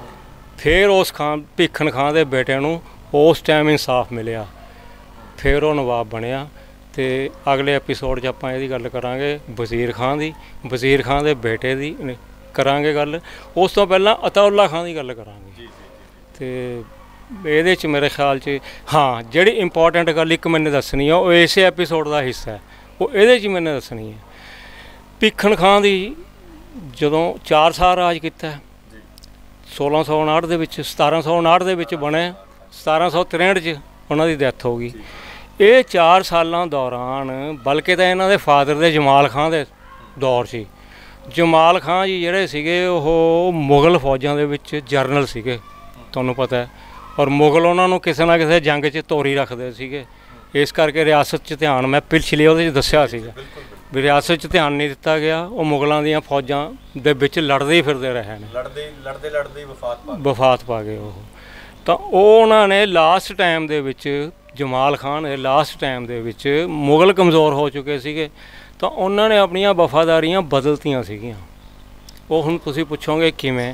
ਫਿਰ ਉਸ ਭੀਖਣ ਖਾਂ ਦੇ ਬੇਟੇ ਨੂੰ ਉਸ ਟਾਈਮ ਇਨਸਾਫ ਮਿਲਿਆ, ਫਿਰ ਉਹ ਨਵਾਬ ਬਣਿਆ। ਅਤੇ ਅਗਲੇ ਐਪੀਸੋਡ 'ਚ ਆਪਾਂ ਇਹਦੀ ਗੱਲ ਕਰਾਂਗੇ ਵਜ਼ੀਰ ਖਾਂ ਦੀ, ਵਜ਼ੀਰ ਖਾਂ ਦੇ ਬੇਟੇ ਦੀ ਕਰਾਂਗੇ ਗੱਲ। ਉਸ ਤੋਂ ਪਹਿਲਾਂ ਅਤਾਉੱਲਾ ਖਾਂ ਦੀ ਗੱਲ ਕਰਾਂਗੇ। ਅਤੇ ਇਹਦੇ 'ਚ ਮੇਰੇ ਖਿਆਲ 'ਚ ਹਾਂ ਜਿਹੜੀ ਇੰਪੋਰਟੈਂਟ ਗੱਲ ਇੱਕ ਮੈਨੇ ਦੱਸਣੀ ਆ, ਉਹ ਇਸੇ ਐਪੀਸੋਡ ਦਾ ਹਿੱਸਾ ਹੈ, ਉਹ ਇਹਦੇ 'ਚ ਮੈਨੇ ਦੱਸਣੀ ਹੈ। ਭੀਖਣ ਖਾਂ ਦੀ ਜਦੋਂ 4 ਸਾਲ ਰਾਜ ਕੀਤਾ 1659 ਦੇ ਵਿੱਚ, 1759 ਦੇ ਵਿੱਚ ਬਣੇ, 1763 'ਚ ਉਹਨਾਂ ਦੀ ਡੈਥ ਹੋ ਗਈ। ਇਹ 4 ਸਾਲਾਂ ਦੌਰਾਨ, ਬਲਕਿ ਤਾਂ ਇਹਨਾਂ ਦੇ ਫਾਦਰ ਦੇ ਜਮਾਲ ਖਾਂ ਦੇ ਦੌਰ ਸੀ। ਜਮਾਲ ਖਾਂ ਜੀ ਜਿਹੜੇ ਸੀਗੇ ਉਹ ਮੁਗਲ ਫੌਜਾਂ ਦੇ ਵਿੱਚ ਜਰਨਲ ਸੀਗੇ, ਤੁਹਾਨੂੰ ਪਤਾ ਹੈ। ਔਰ ਮੁਗਲ ਉਹਨਾਂ ਨੂੰ ਕਿਸੇ ਨਾ ਕਿਸੇ ਜੰਗ 'ਚ ਤੋਰੀ ਰੱਖਦੇ ਸੀਗੇ, ਇਸ ਕਰਕੇ ਰਿਆਸਤ 'ਚ ਧਿਆਨ, ਮੈਂ ਪਿਛਲੇ ਉਹਦੇ 'ਚ ਦੱਸਿਆ ਸੀਗਾ ਵੀ ਰਿਆਸਤ 'ਚ ਧਿਆਨ ਨਹੀਂ ਦਿੱਤਾ ਗਿਆ। ਉਹ ਮੁਗਲਾਂ ਦੀਆਂ ਫੌਜਾਂ ਦੇ ਵਿੱਚ ਲੜਦੇ ਹੀ ਫਿਰਦੇ ਰਹੇ ਨੇ, ਲੜਦੇ ਵਫਾਤ ਪਾ ਗਏ ਉਹ। ਤਾਂ ਉਹ ਉਹਨਾਂ ਨੇ ਲਾਸਟ ਟਾਈਮ ਦੇ ਵਿੱਚ, ਜਮਾਲ ਖਾਨ ਨੇ ਲਾਸਟ ਟਾਈਮ ਦੇ ਵਿੱਚ, ਮੁਗਲ ਕਮਜ਼ੋਰ ਹੋ ਚੁੱਕੇ ਸੀਗੇ, ਤਾਂ ਉਹਨਾਂ ਨੇ ਆਪਣੀਆਂ ਵਫਾਦਾਰੀਆਂ ਬਦਲਤੀਆਂ ਸੀਗੀਆਂ। ਉਹ ਹੁਣ ਤੁਸੀਂ ਪੁੱਛੋਗੇ ਕਿਵੇਂ?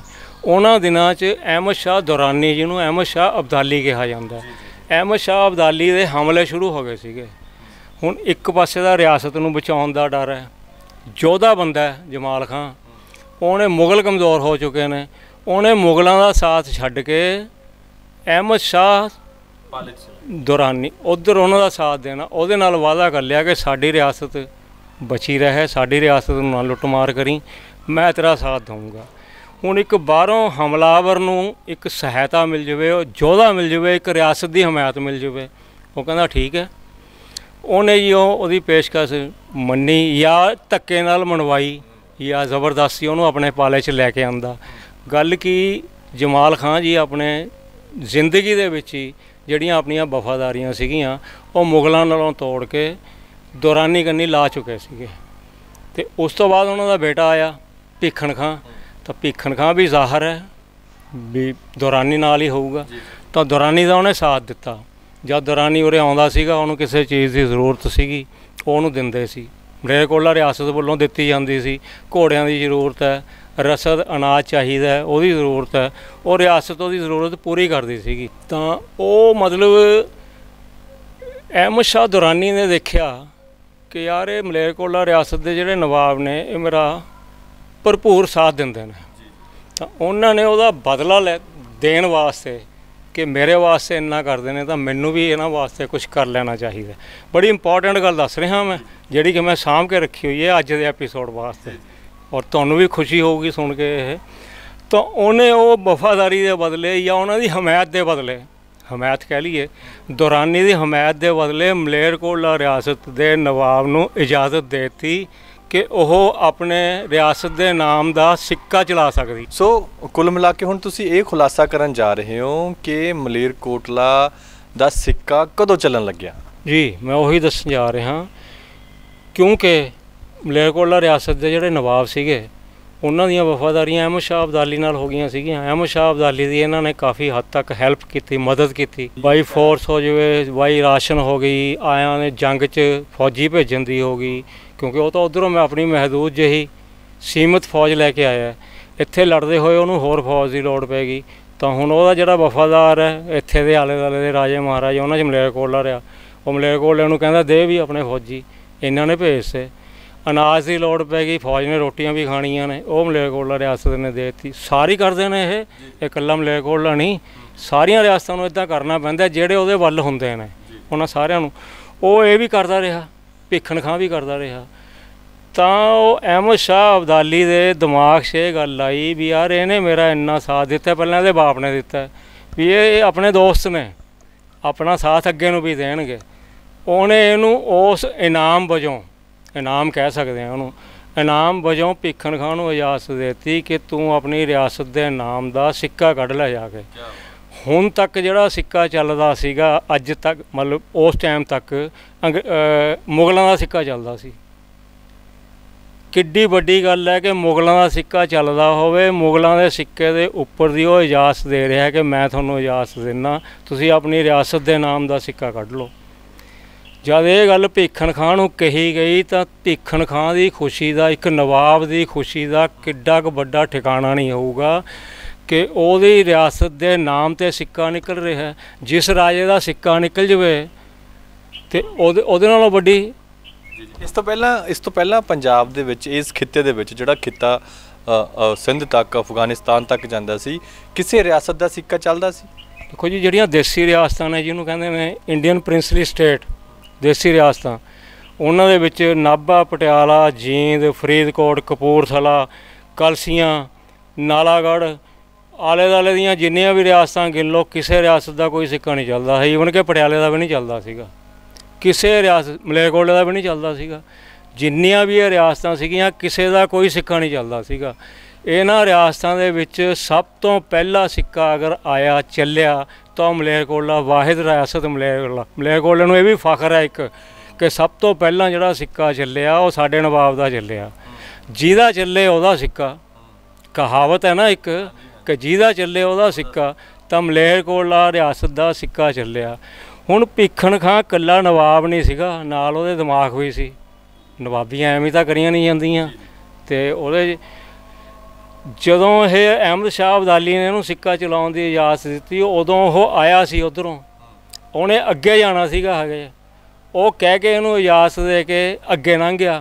ਉਹਨਾਂ ਦਿਨਾਂ 'ਚ ਅਹਿਮਦ ਸ਼ਾਹ ਦੁਰਾਨੀ, ਜਿਹਨੂੰ ਅਹਿਮਦ ਸ਼ਾਹ ਅਬਦਾਲੀ ਕਿਹਾ ਜਾਂਦਾ, ਅਹਿਮਦ ਸ਼ਾਹ ਅਬਦਾਲੀ ਦੇ ਹਮਲੇ ਸ਼ੁਰੂ ਹੋ ਗਏ ਸੀਗੇ। ਹੁਣ ਇੱਕ ਪਾਸੇ ਦਾ ਰਿਆਸਤ ਨੂੰ ਬਚਾਉਣ ਦਾ ਡਰ ਹੈ, ਯੋਧਾ ਬੰਦਾ ਜਮਾਲ ਖਾਂ, ਉਹਨੇ ਮੁਗਲ ਕਮਜ਼ੋਰ ਹੋ ਚੁੱਕੇ ਨੇ, ਉਹਨੇ ਮੁਗਲਾਂ ਦਾ ਸਾਥ ਛੱਡ ਕੇ ਅਹਿਮਦ ਸ਼ਾਹ ਦੁਰਾਨੀ ਉੱਧਰ ਉਹਨਾਂ ਦਾ ਸਾਥ ਦੇਣਾ, ਉਹਦੇ ਨਾਲ ਵਾਅਦਾ ਕਰ ਲਿਆ ਕਿ ਸਾਡੀ ਰਿਆਸਤ ਬਚੀ ਰਹੇ, ਸਾਡੀ ਰਿਆਸਤ ਨੂੰ ਨਾ ਲੁੱਟਮਾਰ ਕਰੀ, ਮੈਂ ਤੇਰਾ ਸਾਥ ਦਊਂਗਾ। ਹੁਣ ਇੱਕ ਬਾਹਰੋਂ ਹਮਲਾਵਰ ਨੂੰ ਇੱਕ ਸਹਾਇਤਾ ਮਿਲ ਜਾਵੇ, ਉਹ ਯੋਧਾ ਮਿਲ ਜਾਵੇ, ਇੱਕ ਰਿਆਸਤ ਦੀ ਹਮਾਇਤ ਮਿਲ ਜਾਵੇ, ਉਹ ਕਹਿੰਦਾ ਠੀਕ ਹੈ। ਉਹਨੇ ਜੀ ਉਹਦੀ ਪੇਸ਼ਕਸ਼ ਮੰਨੀ, ਜਾਂ ਧੱਕੇ ਨਾਲ ਮਨਵਾਈ ਜਾਂ ਜ਼ਬਰਦਸਤੀ ਉਹਨੂੰ ਆਪਣੇ ਪਾਲੇ 'ਚ ਲੈ ਕੇ ਆਂਦਾ। ਗੱਲ ਕੀ ਜਮਾਲ ਖਾਂ ਜੀ ਆਪਣੇ ਜ਼ਿੰਦਗੀ ਦੇ ਵਿੱਚ ਹੀ ਜਿਹੜੀਆਂ ਆਪਣੀਆਂ ਵਫਾਦਾਰੀਆਂ ਸੀਗੀਆਂ ਉਹ ਮੁਗਲਾਂ ਨਾਲੋਂ ਤੋੜ ਕੇ ਦੁਰਾਨੀ ਕੰਨੀ ਲਾ ਚੁੱਕੇ ਸੀਗੇ। ਅਤੇ ਉਸ ਤੋਂ ਬਾਅਦ ਉਹਨਾਂ ਦਾ ਬੇਟਾ ਆਇਆ ਭੀਖਣ ਖਾਂ, ਤਾਂ ਭੀਖਣ ਖਾਂ ਵੀ ਜ਼ਾਹਰ ਹੈ ਵੀ ਦੁਰਾਨੀ ਨਾਲ ਹੀ ਹੋਊਗਾ, ਤਾਂ ਦੁਰਾਨੀ ਦਾ ਉਹਨੇ ਸਾਥ ਦਿੱਤਾ। ਜਦ ਦੁਰਾਨੀ ਉਰੇ ਆਉਂਦਾ ਸੀਗਾ, ਉਹਨੂੰ ਕਿਸੇ ਚੀਜ਼ ਦੀ ਜ਼ਰੂਰਤ ਸੀਗੀ, ਉਹ ਉਹਨੂੰ ਦਿੰਦੇ ਸੀ। ਮਲੇਰਕੋਟਲਾ ਰਿਆਸਤ ਵੱਲੋਂ ਦਿੱਤੀ ਜਾਂਦੀ ਸੀ, ਘੋੜਿਆਂ ਦੀ ਜ਼ਰੂਰਤ ਹੈ, ਰਸਦ ਅਨਾਜ ਚਾਹੀਦਾ, ਉਹਦੀ ਜ਼ਰੂਰਤ ਹੈ, ਉਹ ਰਿਆਸਤ ਉਹਦੀ ਜ਼ਰੂਰਤ ਪੂਰੀ ਕਰਦੀ ਸੀਗੀ। ਤਾਂ ਉਹ ਮਤਲਬ ਅਹਿਮਦ ਸ਼ਾਹ ਦੁਰਾਨੀ ਨੇ ਦੇਖਿਆ ਕਿ ਯਾਰ ਇਹ ਮਲੇਰਕੋਟਲਾ ਰਿਆਸਤ ਦੇ ਜਿਹੜੇ ਨਵਾਬ ਨੇ ਇਹ ਮੇਰਾ ਭਰਪੂਰ ਸਾਥ ਦਿੰਦੇ ਨੇ, ਤਾਂ ਉਹਨਾਂ ਨੇ ਉਹਦਾ ਬਦਲਾ ਦੇਣ ਵਾਸਤੇ ਕਿ ਮੇਰੇ ਵਾਸਤੇ ਇੰਨਾ ਕਰਦੇ ਨੇ ਤਾਂ ਮੈਨੂੰ ਵੀ ਇਹਨਾਂ ਵਾਸਤੇ ਕੁਝ ਕਰ ਲੈਣਾ ਚਾਹੀਦਾ। ਬੜੀ ਇੰਪੋਰਟੈਂਟ ਗੱਲ ਦੱਸ ਰਿਹਾ ਮੈਂ, ਜਿਹੜੀ ਕਿ ਮੈਂ ਸਾਂਭ ਕੇ ਰੱਖੀ ਹੋਈ ਹੈ ਅੱਜ ਦੇ ਐਪੀਸੋਡ ਵਾਸਤੇ, ਔਰ ਤੁਹਾਨੂੰ ਵੀ ਖੁਸ਼ੀ ਹੋਊਗੀ ਸੁਣ ਕੇ ਇਹ। ਤਾਂ ਉਹਨੇ ਉਹ ਵਫਾਦਾਰੀ ਦੇ ਬਦਲੇ ਜਾਂ ਉਹਨਾਂ ਦੀ ਹਮਾਇਤ ਦੇ ਬਦਲੇ, ਹਮਾਇਤ ਕਹਿ ਲਈਏ, ਦੁਰਾਨੀ ਦੀ ਹਮਾਇਤ ਦੇ ਬਦਲੇ ਮਲੇਰਕੋਟਲਾ ਰਿਆਸਤ ਦੇ ਨਵਾਬ ਨੂੰ ਇਜਾਜ਼ਤ ਦੇ ਦਿੱਤੀ ਕਿ ਉਹ ਆਪਣੇ ਰਿਆਸਤ ਦੇ ਨਾਮ ਦਾ ਸਿੱਕਾ ਚਲਾ ਸਕਦੀ। ਸੋ ਕੁੱਲ ਮਿਲਾ ਕੇ ਹੁਣ ਤੁਸੀਂ ਇਹ ਖੁਲਾਸਾ ਕਰਨ ਜਾ ਰਹੇ ਹੋ ਕਿ ਮਲੇਰਕੋਟਲਾ ਦਾ ਸਿੱਕਾ ਕਦੋਂ ਚੱਲਣ ਲੱਗਿਆ? ਜੀ ਮੈਂ ਉਹੀ ਦੱਸਣ ਜਾ ਰਿਹਾ, ਕਿਉਂਕਿ ਮਲੇਰਕੋਟਲਾ ਰਿਆਸਤ ਦੇ ਜਿਹੜੇ ਨਵਾਬ ਸੀਗੇ ਉਹਨਾਂ ਦੀਆਂ ਵਫਾਦਾਰੀਆਂ ਅਹਿਮਦ ਸ਼ਾਹ ਅਬਦਾਲੀ ਨਾਲ ਹੋ ਗਈਆਂ ਸੀਗੀਆਂ। ਅਹਿਮਦ ਸ਼ਾਹ ਅਬਦਾਲੀ ਦੀ ਇਹਨਾਂ ਨੇ ਕਾਫੀ ਹੱਦ ਤੱਕ ਹੈਲਪ ਕੀਤੀ, ਮਦਦ ਕੀਤੀ, ਬਾਈ ਫੋਰਸ ਹੋ ਜਾਵੇ, ਬਾਈ ਰਾਸ਼ਨ ਹੋ ਗਈ, ਆਇਆਂ ਨੇ ਜੰਗ 'ਚ ਫੌਜੀ ਭੇਜਣ ਦੀ ਹੋ ਗਈ, ਕਿਉਂਕਿ ਉਹ ਤਾਂ ਉੱਧਰੋਂ ਮੈਂ ਆਪਣੀ ਮਹਿਦੂਦ ਜਿਹੀ ਸੀਮਤ ਫੌਜ ਲੈ ਕੇ ਆਇਆ, ਇੱਥੇ ਲੜਦੇ ਹੋਏ ਉਹਨੂੰ ਹੋਰ ਫੌਜ ਦੀ ਲੋੜ ਪੈ ਗਈ। ਤਾਂ ਹੁਣ ਉਹਦਾ ਜਿਹੜਾ ਵਫਾਦਾਰ ਹੈ ਇੱਥੇ ਦੇ ਆਲੇ ਦੁਆਲੇ ਦੇ ਰਾਜੇ ਮਹਾਰਾਜੇ, ਉਹਨਾਂ 'ਚ ਮਲੇਰਕੋਟਲਾ ਰਿਹਾ, ਉਹ ਮਲੇਰਕੋਟਲੇ ਨੂੰ ਕਹਿੰਦਾ ਦੇ ਵੀ ਆਪਣੇ ਫੌਜੀ, ਇਹਨਾਂ ਨੇ ਭੇਜਤੇ। ਅਨਾਜ ਦੀ ਲੋੜ ਪੈ ਗਈ, ਫੌਜ ਨੇ ਰੋਟੀਆਂ ਵੀ ਖਾਣੀਆਂ ਨੇ, ਉਹ ਮਲੇਰਕੋਟਲਾ ਰਿਆਸਤ ਨੇ ਦੇ ਦਿੱਤੀ। ਸਾਰੀ ਕਰਦੇ ਨੇ ਇਹ ਇਕੱਲਾ ਮਲੇਰਕੋਟਲਾ ਨਹੀਂ, ਸਾਰੀਆਂ ਰਿਆਸਤਾਂ ਨੂੰ ਇੱਦਾਂ ਕਰਨਾ ਪੈਂਦਾ ਜਿਹੜੇ ਉਹਦੇ ਵੱਲ ਹੁੰਦੇ ਨੇ, ਉਹਨਾਂ ਸਾਰਿਆਂ ਨੂੰ। ਉਹ ਇਹ ਵੀ ਕਰਦਾ ਰਿਹਾ, ਭੀਖਣ ਖਾਂ ਵੀ ਕਰਦਾ ਰਿਹਾ। ਤਾਂ ਉਹ ਅਹਿਮਦ ਸ਼ਾਹ ਅਬਦਾਲੀ ਦੇ ਦਿਮਾਗ 'ਚ ਇਹ ਗੱਲ ਆਈ ਵੀ ਯਾਰ ਇਹਨੇ ਮੇਰਾ ਇੰਨਾ ਸਾਥ ਦਿੱਤਾ, ਪਹਿਲਾਂ ਇਹਦੇ ਬਾਪ ਨੇ ਦਿੱਤਾ, ਵੀ ਇਹ ਆਪਣੇ ਦੋਸਤ ਨੇ, ਆਪਣਾ ਸਾਥ ਅੱਗੇ ਨੂੰ ਵੀ ਦੇਣਗੇ। ਉਹਨੇ ਇਹਨੂੰ ਉਸ ਇਨਾਮ ਵਜੋਂ, ਇਨਾਮ ਕਹਿ ਸਕਦੇ ਹਾਂ ਉਹਨੂੰ, ਇਨਾਮ ਵਜੋਂ ਭੀਖਣ ਖਾਂ ਨੂੰ ਇਜਾਜ਼ਤ ਦੇ ਦਿੱਤੀ ਕਿ ਤੂੰ ਆਪਣੀ ਰਿਆਸਤ ਦੇ ਨਾਮ ਦਾ ਸਿੱਕਾ ਕੱਢ ਲੈ ਜਾ ਕੇ। ਹੁਣ ਤੱਕ ਜਿਹੜਾ ਸਿੱਕਾ ਚੱਲਦਾ ਸੀਗਾ ਅੱਜ ਤੱਕ, ਮਤਲਬ ਉਸ ਟਾਈਮ ਤੱਕ ਮੁਗਲਾਂ ਦਾ ਸਿੱਕਾ ਚੱਲਦਾ ਸੀ। ਕਿੱਡੀ ਵੱਡੀ ਗੱਲ ਹੈ ਕਿ ਮੁਗਲਾਂ ਦਾ ਸਿੱਕਾ ਚੱਲਦਾ ਹੋਵੇ, ਮੁਗਲਾਂ ਦੇ ਸਿੱਕੇ ਦੇ ਉੱਪਰ ਦੀ ਉਹ ਇਜਾਜ਼ਤ ਦੇ ਰਿਹਾ ਕਿ ਮੈਂ ਤੁਹਾਨੂੰ ਇਜਾਜ਼ਤ ਦਿੰਦਾ, ਤੁਸੀਂ ਆਪਣੀ ਰਿਆਸਤ ਦੇ ਨਾਮ ਦਾ ਸਿੱਕਾ ਕੱਢ ਲਓ। ਜਦ ਇਹ ਗੱਲ ਭੀਖਣ ਖਾਂ ਨੂੰ ਕਹੀ ਗਈ ਤਾਂ ਭੀਖਣ ਖਾਂ ਦੀ ਖੁਸ਼ੀ ਦਾ, ਇੱਕ ਨਵਾਬ ਦੀ ਖੁਸ਼ੀ ਦਾ ਕਿੱਡਾ ਕੁ ਵੱਡਾ ਠਿਕਾਣਾ ਨਹੀਂ ਹੋਊਗਾ ਕਿ ਉਹਦੀ ਰਿਆਸਤ ਦੇ ਨਾਮ 'ਤੇ ਸਿੱਕਾ ਨਿਕਲ ਰਿਹਾ। ਜਿਸ ਰਾਜੇ ਦਾ ਸਿੱਕਾ ਨਿਕਲ ਜਾਵੇ ਅਤੇ ਉਹਦੇ ਨਾਲੋਂ ਵੱਡੀ। ਇਸ ਤੋਂ ਪਹਿਲਾਂ ਪੰਜਾਬ ਦੇ ਵਿੱਚ, ਇਸ ਖਿੱਤੇ ਦੇ ਵਿੱਚ, ਜਿਹੜਾ ਖਿੱਤਾ ਸਿੰਧ ਤੱਕ, ਅਫਗਾਨਿਸਤਾਨ ਤੱਕ ਜਾਂਦਾ ਸੀ, ਕਿਸੇ ਰਿਆਸਤ ਦਾ ਸਿੱਕਾ ਚੱਲਦਾ ਸੀ? ਦੇਖੋ ਜੀ, ਜਿਹੜੀਆਂ ਦੇਸੀ ਰਿਆਸਤਾਂ ਨੇ, ਜਿਹਨੂੰ ਕਹਿੰਦੇ ਨੇ ਇੰਡੀਅਨ ਪ੍ਰਿੰਸਲੀ ਸਟੇਟ, ਦੇਸੀ ਰਿਆਸਤਾਂ, ਉਹਨਾਂ ਦੇ ਵਿੱਚ ਨਾਭਾ, ਪਟਿਆਲਾ, ਜੀਂਦ, ਫਰੀਦਕੋਟ, ਕਪੂਰਥਲਾ, ਕਲਸੀਆਂ, ਨਾਲਾਗੜ੍ਹ, ਆਲੇ ਦੁਆਲੇ ਦੀਆਂ ਜਿੰਨੀਆਂ ਵੀ ਰਿਆਸਤਾਂ ਗਿਣ ਲਓ, ਕਿਸੇ ਰਿਆਸਤ ਦਾ ਕੋਈ ਸਿੱਕਾ ਨਹੀਂ ਚੱਲਦਾ ਸੀ। ਈਵਨ ਕਿ ਪਟਿਆਲੇ ਦਾ ਵੀ ਨਹੀਂ ਚੱਲਦਾ ਸੀਗਾ, ਕਿਸੇ ਰਿਆਸਤ, ਮਲੇਰਕੋਟਲੇ ਦਾ ਵੀ ਨਹੀਂ ਚੱਲਦਾ ਸੀਗਾ। ਜਿੰਨੀਆਂ ਵੀ ਇਹ ਰਿਆਸਤਾਂ ਸੀਗੀਆਂ, ਕਿਸੇ ਦਾ ਕੋਈ ਸਿੱਕਾ ਨਹੀਂ ਚੱਲਦਾ ਸੀਗਾ। ਇਹਨਾਂ ਰਿਆਸਤਾਂ ਦੇ ਵਿੱਚ ਸਭ ਤੋਂ ਪਹਿਲਾ ਸਿੱਕਾ ਅਗਰ ਆਇਆ, ਚੱਲਿਆ, ਤਾਂ ਮਲੇਰਕੋਟਲਾ, ਵਾਹਿਦ ਰਿਆਸਤ ਮਲੇਰਕੋਟਲਾ। ਮਲੇਰਕੋਟਲੇ ਨੂੰ ਇਹ ਵੀ ਫਖਰ ਹੈ ਇੱਕ ਕਿ ਸਭ ਤੋਂ ਪਹਿਲਾਂ ਜਿਹੜਾ ਸਿੱਕਾ ਚੱਲਿਆ ਉਹ ਸਾਡੇ ਨਵਾਬ ਦਾ ਚੱਲਿਆ। ਜਿਹਦਾ ਚੱਲੇ ਉਹਦਾ ਸਿੱਕਾ, ਕਹਾਵਤ ਹੈ ਨਾ ਇੱਕ, ਕਿ ਜਿਹਦਾ ਚੱਲੇ ਉਹਦਾ ਸਿੱਕਾ, ਤਾਂ ਮਲੇਰਕੋਟਲਾ ਰਿਆਸਤ ਦਾ ਸਿੱਕਾ ਚੱਲਿਆ। ਹੁਣ ਭੀਖਣ ਖਾਂ ਇਕੱਲਾ ਨਵਾਬ ਨਹੀਂ ਸੀਗਾ, ਨਾਲ ਉਹਦੇ ਦਿਮਾਗ ਵੀ ਸੀ। ਨਵਾਬੀਆਂ ਐਵੇਂ ਤਾਂ ਕਰੀਆਂ ਨਹੀਂ ਜਾਂਦੀਆਂ, ਅਤੇ ਉਹਦੇ ਜਦੋਂ ਇਹ ਅਹਿਮਦ ਸ਼ਾਹ ਅਬਦਾਲੀ ਨੇ ਇਹਨੂੰ ਸਿੱਕਾ ਚਲਾਉਣ ਦੀ ਇਜਾਜ਼ਤ ਦਿੱਤੀ, ਉਦੋਂ ਉਹ ਆਇਆ ਸੀ ਉੱਧਰੋਂ, ਉਹਨੇ ਅੱਗੇ ਜਾਣਾ ਸੀਗਾ ਹਜੇ, ਉਹ ਕਹਿ ਕੇ ਇਹਨੂੰ ਇਜਾਜ਼ਤ ਦੇ ਕੇ ਅੱਗੇ ਲੰਘ ਗਿਆ।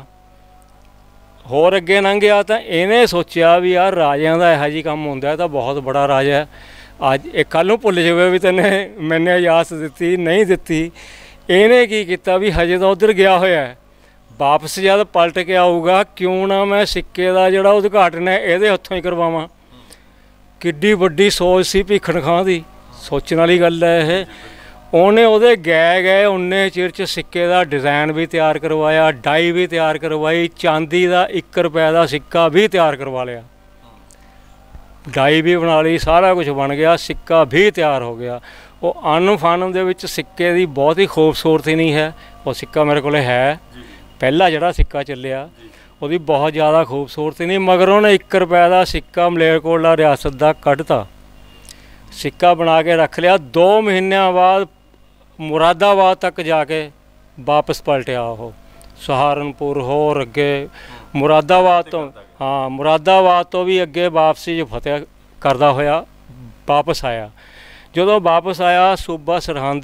ਹੋਰ ਅੱਗੇ ਲੰਘ ਗਿਆ ਤਾਂ ਇਹਨੇ ਸੋਚਿਆ ਵੀ ਯਾਰ ਰਾਜਿਆਂ ਦਾ ਇਹੋ ਜਿਹੀ ਕੰਮ ਹੁੰਦਾ, ਤਾਂ ਬਹੁਤ ਬੜਾ ਰਾਜਾ, ਅੱਜ ਇਹ ਕੱਲ੍ਹ ਨੂੰ ਭੁੱਲ ਜਾਵੇ ਵੀ ਤੈਨੇ ਮੈਨੇ ਇਜਾਜ਼ਤ ਦਿੱਤੀ ਨਹੀਂ ਦਿੱਤੀ। ਇਹਨੇ ਕੀ ਕੀਤਾ ਵੀ ਹਜੇ ਤਾਂ ਉੱਧਰ ਗਿਆ ਹੋਇਆ, ਵਾਪਸ ਜਦ ਪਲਟ ਕੇ ਆਊਗਾ ਕਿਉਂ ਨਾ ਮੈਂ ਸਿੱਕੇ ਦਾ ਜਿਹੜਾ ਉਦਘਾਟਨ ਹੈ ਇਹਦੇ ਹੱਥੋਂ ਹੀ ਕਰਵਾਵਾਂ। ਕਿੱਡੀ ਵੱਡੀ ਸੋਚ ਸੀ ਭੀਖਣ ਖਾਂ ਦੀ, ਸੋਚਣ ਵਾਲੀ ਗੱਲ ਹੈ ਇਹ। ਉਹਨੇ ਉਹਦੇ ਗਏ ਉਨੇ ਚਿਰ 'ਚ ਸਿੱਕੇ ਦਾ ਡਿਜ਼ਾਈਨ ਵੀ ਤਿਆਰ ਕਰਵਾਇਆ, ਡਾਈ ਵੀ ਤਿਆਰ ਕਰਵਾਈ, ਚਾਂਦੀ ਦਾ 1 ਰੁਪਏ ਦਾ ਸਿੱਕਾ ਵੀ ਤਿਆਰ ਕਰਵਾ ਲਿਆ, ਡਾਈ ਵੀ ਬਣਾ ਲਈ, ਸਾਰਾ ਕੁਝ ਬਣ ਗਿਆ, ਸਿੱਕਾ ਵੀ ਤਿਆਰ ਹੋ ਗਿਆ। ਉਹ ਅਨ ਫਨ ਦੇ ਵਿੱਚ ਸਿੱਕੇ ਦੀ ਬਹੁਤ ਹੀ ਖੂਬਸੂਰਤੀ ਨਹੀਂ ਹੈ। ਉਹ ਸਿੱਕਾ ਮੇਰੇ ਕੋਲ ਹੈ, ਪਹਿਲਾ ਜਿਹੜਾ ਸਿੱਕਾ ਚੱਲਿਆ, ਉਹਦੀ ਬਹੁਤ ਜ਼ਿਆਦਾ ਖੂਬਸੂਰਤੀ ਨਹੀਂ, ਮਗਰ ਉਹਨੇ 1 ਰੁਪਏ ਦਾ ਸਿੱਕਾ ਮਲੇਰਕੋਟਲਾ ਰਿਆਸਤ ਦਾ ਕੱਢਤਾ, ਸਿੱਕਾ ਬਣਾ ਕੇ ਰੱਖ ਲਿਆ। 2 ਮਹੀਨਿਆਂ ਬਾਅਦ ਮੁਰਾਦਾਬਾਦ ਤੱਕ ਜਾ ਕੇ ਵਾਪਸ ਪਲਟਿਆ ਉਹ, ਸਹਾਰਨਪੁਰ ਹੋਰ ਅੱਗੇ ਮੁਰਾਦਾਬਾਦ ਤੋਂ, ਹਾਂ ਮੁਰਾਦਾਬਾਦ ਤੋਂ ਵੀ ਅੱਗੇ ਵਾਪਸੀ ਫਤਿਹ ਕਰਦਾ ਹੋਇਆ ਵਾਪਸ ਆਇਆ। ਜਦੋਂ ਵਾਪਸ ਆਇਆ ਸੂਬਾ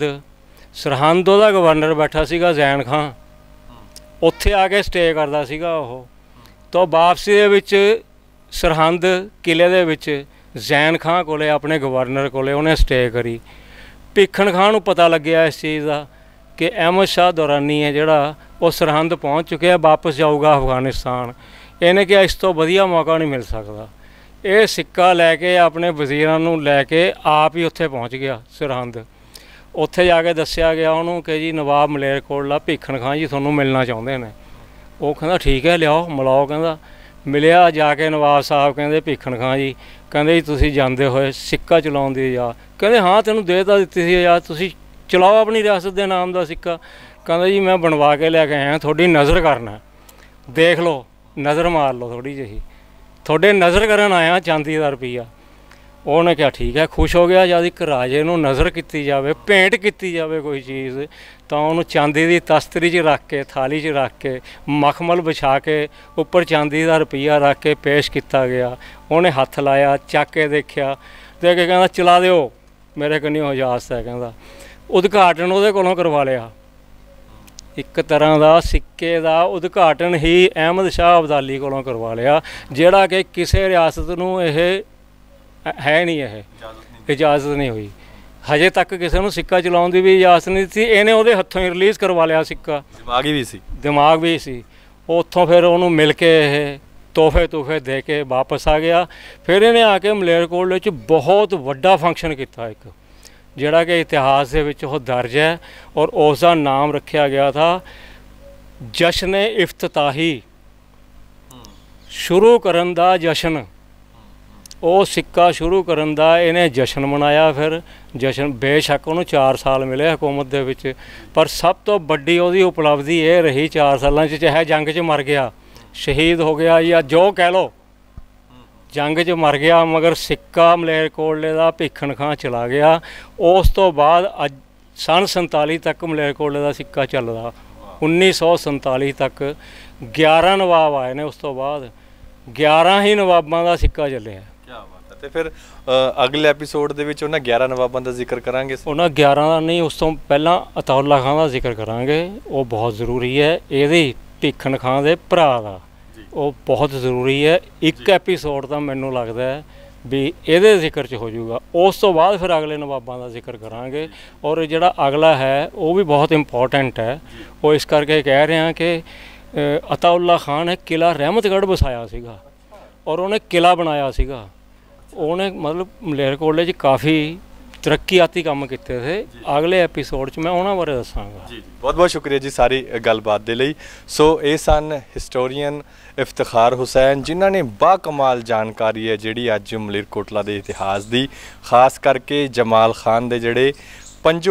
ਸਰਹੰਦ ਉਹਦਾ ਗਵਰਨਰ ਬੈਠਾ ਸੀਗਾ ਜ਼ੈਨ ਖਾਂ, ਉੱਥੇ ਆ ਕੇ ਸਟੇ ਕਰਦਾ ਸੀਗਾ ਉਹ। ਤਾਂ ਵਾਪਸੀ ਦੇ ਵਿੱਚ ਸਰਹੰਦ ਕਿਲੇ ਦੇ ਵਿੱਚ ਜ਼ੈਨ ਖਾਂ ਕੋਲੇ, ਆਪਣੇ ਗਵਰਨਰ ਕੋਲੇ ਉਹਨੇ ਸਟੇ ਕਰੀ। ਭੀਖਣ ਖਾਂ ਨੂੰ ਪਤਾ ਲੱਗਿਆ ਇਸ ਚੀਜ਼ ਦਾ ਕਿ ਅਹਿਮਦ ਸ਼ਾਹ ਦੁਰਾਨੀ ਹੈ ਜਿਹੜਾ ਉਹ ਸਰਹੰਦ ਪਹੁੰਚ ਚੁੱਕਿਆ, ਵਾਪਸ ਜਾਊਗਾ ਅਫਗਾਨਿਸਤਾਨ। ਇਹਨੇ ਕਿਹਾ ਇਸ ਤੋਂ ਵਧੀਆ ਮੌਕਾ ਨਹੀਂ ਮਿਲ ਸਕਦਾ। ਇਹ ਸਿੱਕਾ ਲੈ ਕੇ ਆਪਣੇ ਵਜ਼ੀਰਾਂ ਨੂੰ ਲੈ ਕੇ ਆਪ ਹੀ ਉੱਥੇ ਪਹੁੰਚ ਗਿਆ ਸਰਹੰਦ। ਉੱਥੇ ਜਾ ਕੇ ਦੱਸਿਆ ਗਿਆ ਉਹਨੂੰ ਕਿ ਜੀ ਨਵਾਬ ਮਲੇਰਕੋਟਲਾ ਭੀਖਣ ਖਾਂ ਜੀ ਤੁਹਾਨੂੰ ਮਿਲਣਾ ਚਾਹੁੰਦੇ ਨੇ। ਉਹ ਕਹਿੰਦਾ ਠੀਕ ਹੈ ਲਿਆਓ ਮਿਲਾਓ। ਕਹਿੰਦਾ ਮਿਲਿਆ, ਜਾ ਕੇ ਨਵਾਬ ਸਾਹਿਬ ਕਹਿੰਦੇ ਭੀਖਣ ਖਾਂ ਜੀ, ਕਹਿੰਦੇ ਜੀ ਤੁਸੀਂ ਜਾਂਦੇ ਹੋਏ ਸਿੱਕਾ ਚਲਾਉਣ ਦੀ ਇਜਾਜ਼ਤ? ਕਹਿੰਦੇ ਹਾਂ ਤੈਨੂੰ ਦੇ ਤਾਂ ਦਿੱਤੀ ਸੀ ਇਜਾਜ਼ਤ, ਤੁਸੀਂ ਚਲਾਓ ਆਪਣੀ ਰਿਆਸਤ ਦੇ ਨਾਮ ਦਾ ਸਿੱਕਾ। ਕਹਿੰਦਾ ਜੀ ਮੈਂ ਬਣਵਾ ਕੇ ਲੈ ਕੇ ਆਇਆ, ਤੁਹਾਡੀ ਨਜ਼ਰ ਕਰਨਾ, ਦੇਖ ਲਓ, ਨਜ਼ਰ ਮਾਰ ਲਓ ਥੋੜ੍ਹੀ ਜਿਹੀ, ਤੁਹਾਡੇ ਨਜ਼ਰ ਕਰਨ ਆਇਆ ਚਾਂਦੀ ਦਾ ਰੁਪਈਆ। ਉਹਨੇ ਕਿਹਾ ਠੀਕ ਹੈ, ਖੁਸ਼ ਹੋ ਗਿਆ। ਜਦ ਇੱਕ ਰਾਜੇ ਨੂੰ ਨਜ਼ਰ ਕੀਤੀ ਜਾਵੇ, ਭੇਂਟ ਕੀਤੀ ਜਾਵੇ ਕੋਈ ਚੀਜ਼, ਤਾਂ ਉਹਨੂੰ ਚਾਂਦੀ ਦੀ ਤਸਤਰੀ 'ਚ ਰੱਖ ਕੇ, ਥਾਲੀ 'ਚ ਰੱਖ ਕੇ, ਮਖਮਲ ਵਿਛਾ ਕੇ ਉੱਪਰ ਚਾਂਦੀ ਦਾ ਰੁਪਈਆ ਰੱਖ ਕੇ ਪੇਸ਼ ਕੀਤਾ ਗਿਆ। ਉਹਨੇ ਹੱਥ ਲਾਇਆ, ਚੱਕ ਕੇ ਦੇਖਿਆ, ਤੇ ਕੇ ਕਹਿੰਦਾ ਚਲਾ ਦਿਓ, ਮੇਰੇ ਕੋਲ ਇਜਾਜ਼ਤ ਹੈ। ਕਹਿੰਦਾ ਉਦਘਾਟਨ ਉਹਦੇ ਕੋਲੋਂ ਕਰਵਾ ਲਿਆ। ਇੱਕ ਤਰ੍ਹਾਂ ਦਾ ਸਿੱਕੇ ਦਾ ਉਦਘਾਟਨ ਹੀ ਅਹਿਮਦ ਸ਼ਾਹ ਅਬਦਾਲੀ ਕੋਲੋਂ ਕਰਵਾ ਲਿਆ, ਜਿਹੜਾ ਕਿ ਕਿਸੇ ਰਿਆਸਤ ਨੂੰ ਇਹ ਹੈ ਨਹੀਂ, ਇਹ ਇਜਾਜ਼ਤ ਨਹੀਂ ਹੋਈ। ਹਜੇ ਤੱਕ ਕਿਸੇ ਨੂੰ ਸਿੱਕਾ ਚਲਾਉਣ ਦੀ ਵੀ ਇਜਾਜ਼ਤ ਨਹੀਂ ਦਿੱਤੀ। ਇਹਨੇ ਉਹਦੇ ਹੱਥੋਂ ਹੀ ਰਿਲੀਜ਼ ਕਰਵਾ ਲਿਆ ਸਿੱਕਾ। ਦਿਮਾਗ ਵੀ ਸੀ। ਉੱਥੋਂ ਫਿਰ ਉਹਨੂੰ ਮਿਲ ਕੇ ਇਹ ਤੋਹਫੇ ਦੇ ਕੇ ਵਾਪਸ ਆ ਗਿਆ। ਫਿਰ ਇਹਨੇ ਆ ਕੇ ਮਲੇਰਕੋਟਲੇ 'ਚ ਬਹੁਤ ਵੱਡਾ ਫੰਕਸ਼ਨ ਕੀਤਾ, ਇੱਕ ਜਿਹੜਾ ਕਿ ਇਤਿਹਾਸ ਦੇ ਵਿੱਚ ਉਹ ਦਰਜ ਹੈ, ਔਰ ਉਸ ਦਾ ਨਾਮ ਰੱਖਿਆ ਗਿਆ ਥਾ ਜਸ਼ਨ ਇਫਤਤਾਹੀ, ਸ਼ੁਰੂ ਕਰਨ ਦਾ ਜਸ਼ਨ। ਉਹ ਸਿੱਕਾ ਸ਼ੁਰੂ ਕਰਨ ਦਾ ਇਹਨੇ ਜਸ਼ਨ ਮਨਾਇਆ। ਫਿਰ ਜਸ਼ਨ ਬੇਸ਼ੱਕ ਉਹਨੂੰ 4 ਸਾਲ ਮਿਲੇ ਹਕੂਮਤ ਦੇ ਵਿੱਚ, ਪਰ ਸਭ ਤੋਂ ਵੱਡੀ ਉਹਦੀ ਉਪਲਬਧੀ ਇਹ ਰਹੀ 4 ਸਾਲਾਂ 'ਚ, ਚਾਹੇ ਜੰਗ 'ਚ ਮਰ ਗਿਆ, ਸ਼ਹੀਦ ਹੋ ਗਿਆ ਜਾਂ ਜੋ ਕਹਿ ਲਓ, ਜੰਗ 'ਚ ਮਰ ਗਿਆ, ਮਗਰ ਸਿੱਕਾ ਮਲੇਰਕੋਟਲੇ ਦਾ ਭੀਖਣ ਖਾਂ ਚਲਾ ਗਿਆ। ਉਸ ਤੋਂ ਬਾਅਦ ਅੱਜ ਸੰਨ 47 ਤੱਕ ਮਲੇਰਕੋਟਲੇ ਦਾ ਸਿੱਕਾ ਚੱਲਦਾ। 1947 ਤੱਕ 11 ਨਵਾਬ ਆਏ ਨੇ, ਉਸ ਤੋਂ ਬਾਅਦ 11 ਹੀ ਨਵਾਬਾਂ ਦਾ ਸਿੱਕਾ ਚੱਲਿਆ। ਤੇ ਫਿਰ ਅਗਲੇ ਐਪੀਸੋਡ ਦੇ ਵਿੱਚ ਉਹਨਾਂ 11 ਨਵਾਬਾਂ ਦਾ ਜ਼ਿਕਰ ਕਰਾਂਗੇ। ਉਹਨਾਂ 11 ਦਾ ਨਹੀਂ, ਉਸ ਤੋਂ ਪਹਿਲਾਂ ਅਤਾਉਲਾ ਖਾਂ ਦਾ ਜ਼ਿਕਰ ਕਰਾਂਗੇ, ਉਹ ਬਹੁਤ ਜ਼ਰੂਰੀ ਹੈ। ਇਹਦੇ ਭੀਖਣ ਖਾਂ ਦੇ ਭਰਾ ਦਾ ਉਹ ਬਹੁਤ ਜ਼ਰੂਰੀ ਹੈ। ਇੱਕ ਐਪੀਸੋਡ ਤਾਂ ਮੈਨੂੰ ਲੱਗਦਾ ਹੈ ਵੀ ਇਹਦੇ ਜ਼ਿਕਰ 'ਚ ਹੋ ਜਾਊਗਾ। ਉਸ ਤੋਂ ਬਾਅਦ ਫਿਰ ਅਗਲੇ ਨਵਾਬਾਂ ਦਾ ਜ਼ਿਕਰ ਕਰਾਂਗੇ। ਔਰ ਜਿਹੜਾ ਅਗਲਾ ਹੈ ਉਹ ਵੀ ਬਹੁਤ ਇੰਪੋਰਟੈਂਟ ਹੈ। ਉਹ ਇਸ ਕਰਕੇ ਕਹਿ ਰਿਹਾ ਕਿ ਅਤਾਉਲਾ ਖਾਂ ਨੇ ਕਿਲ੍ਹਾ ਰਹਿਮਤਗੜ੍ਹ ਵਸਾਇਆ ਸੀਗਾ, ਔਰ ਉਹਨੇ ਕਿਲ੍ਹਾ ਬਣਾਇਆ ਸੀਗਾ। ਉਹਨੇ ਮਤਲਬ ਮਲੇਰਕੋਟਲੇ 'ਚ ਕਾਫੀ ਤਰੱਕੀਆਤੀ ਕੰਮ ਕੀਤੇ थे। ਅਗਲੇ ਐਪੀਸੋਡ 'ਚ ਮੈਂ ਉਹਨਾਂ ਬਾਰੇ ਦੱਸਾਂਗਾ। ਜੀ ਬਹੁਤ ਬਹੁਤ ਸ਼ੁਕਰੀਆ ਜੀ ਸਾਰੀ ਗੱਲਬਾਤ ਦੇ ਲਈ। ਸੋ ਇਹ ਸਨ ਹਿਸਟੋਰੀਅਨ ਇਫਤਖਾਰ ਹੁਸੈਨ, ਜਿਨ੍ਹਾਂ ਨੇ ਬਾਕਮਾਲ ਜਾਣਕਾਰੀ ਹੈ ਜਿਹੜੀ ਅੱਜ ਮਲੇਰਕੋਟਲਾ ਦੇ ਇਤਿਹਾਸ ਦੀ, ਖਾਸ ਕਰਕੇ ਜਮਾਲ ਖਾਨ ਦੇ ਜਿਹੜੇ 5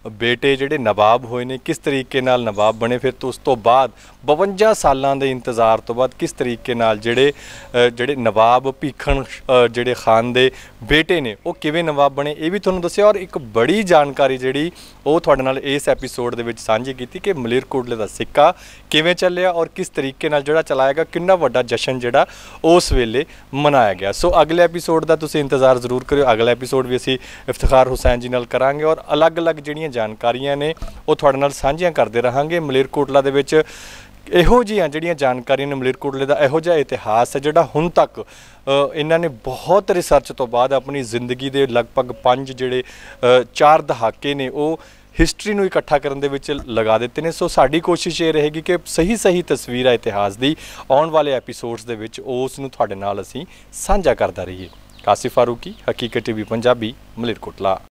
ਬੇਟੇ ਜਿਹੜੇ ਨਵਾਬ ਹੋਏ ਨੇ ਕਿਸ ਤਰੀਕੇ ਨਾਲ ਨਵਾਬ ਬਣੇ, ਫਿਰ ਤੋਂ ਉਸ ਤੋਂ ਬਾਅਦ 52 ਸਾਲਾਂ ਦੇ ਇੰਤਜ਼ਾਰ ਤੋਂ ਬਾਅਦ ਕਿਸ ਤਰੀਕੇ ਨਾਲ ਜਿਹੜੇ ਨਵਾਬ ਭੀਖਣ ਜਿਹੜੇ ਖਾਨ ਦੇ ਬੇਟੇ ਨੇ ਉਹ ਕਿਵੇਂ ਨਵਾਬ ਬਣੇ, ਇਹ ਵੀ ਤੁਹਾਨੂੰ ਦੱਸਿਆ। ਔਰ ਇੱਕ ਬੜੀ ਜਾਣਕਾਰੀ ਜਿਹੜੀ ਉਹ ਤੁਹਾਡੇ ਨਾਲ ਇਸ ਐਪੀਸੋਡ ਦੇ ਵਿੱਚ ਸਾਂਝੀ ਕੀਤੀ ਕਿ ਮਲੇਰਕੋਟਲੇ ਦਾ ਸਿੱਕਾ ਕਿਵੇਂ ਚੱਲਿਆ ਔਰ ਕਿਸ ਤਰੀਕੇ ਨਾਲ ਜਿਹੜਾ ਚਲਾਏਗਾ, ਕਿੰਨਾ ਵੱਡਾ ਜਸ਼ਨ ਜਿਹੜਾ ਉਸ ਵੇਲੇ ਮਨਾਇਆ ਗਿਆ। ਸੋ ਅਗਲੇ ਐਪੀਸੋਡ ਦਾ ਤੁਸੀਂ ਇੰਤਜ਼ਾਰ ਜ਼ਰੂਰ ਕਰਿਓ। ਅਗਲਾ ਐਪੀਸੋਡ ਵੀ ਅਸੀਂ ਇਫਤਖਾਰ ਹੁਸੈਨ ਜੀ ਨਾਲ ਕਰਾਂਗੇ ਔਰ ਅਲੱਗ-ਅਲੱਗ ਜਿਹੜੀਆਂ ਜਾਣਕਾਰੀਆਂ ਨੇ ਉਹ ਤੁਹਾਡੇ ਨਾਲ ਸਾਂਝੀਆਂ ਕਰਦੇ ਰਹਾਂਗੇ। ਮਲੇਰਕੋਟਲਾ ਦੇ ਵਿੱਚ ਇਹੋ ਜਿਹੀਆਂ ਜਿਹੜੀਆਂ ਜਾਣਕਾਰੀਆਂ ਨੇ, ਮਲੇਰਕੋਟਲੇ ਦਾ ਇਹੋ ਜਿਹਾ ਇਤਿਹਾਸ ਹੈ ਜਿਹੜਾ ਹੁਣ ਤੱਕ ਇਹਨਾਂ ਨੇ ਬਹੁਤ ਰਿਸਰਚ ਤੋਂ ਬਾਅਦ ਆਪਣੀ ਜ਼ਿੰਦਗੀ ਦੇ ਲਗਭਗ 4 ਦਹਾਕੇ ਨੇ ਉਹ ਹਿਸਟਰੀ ਨੂੰ ਇਕੱਠਾ ਕਰਨ ਦੇ ਵਿੱਚ ਲਗਾ ਦਿੱਤੇ ਨੇ। ਸੋ ਸਾਡੀ ਕੋਸ਼ਿਸ਼ ਇਹ ਰਹੇਗੀ ਕਿ ਸਹੀ ਤਸਵੀਰ ਹੈ ਇਤਿਹਾਸ ਦੀ, ਆਉਣ ਵਾਲੇ ਐਪੀਸੋਡਸ ਦੇ ਵਿੱਚ ਉਸ ਨੂੰ ਤੁਹਾਡੇ ਨਾਲ ਅਸੀਂ ਸਾਂਝਾ ਕਰਦਾ ਰਹੀਏ। ਕਾਸਿਫ ਫਾਰੂਕੀ, ਹਕੀਕਤ ਟੀਵੀ ਪੰਜਾਬੀ, ਮਲੇਰਕੋਟਲਾ।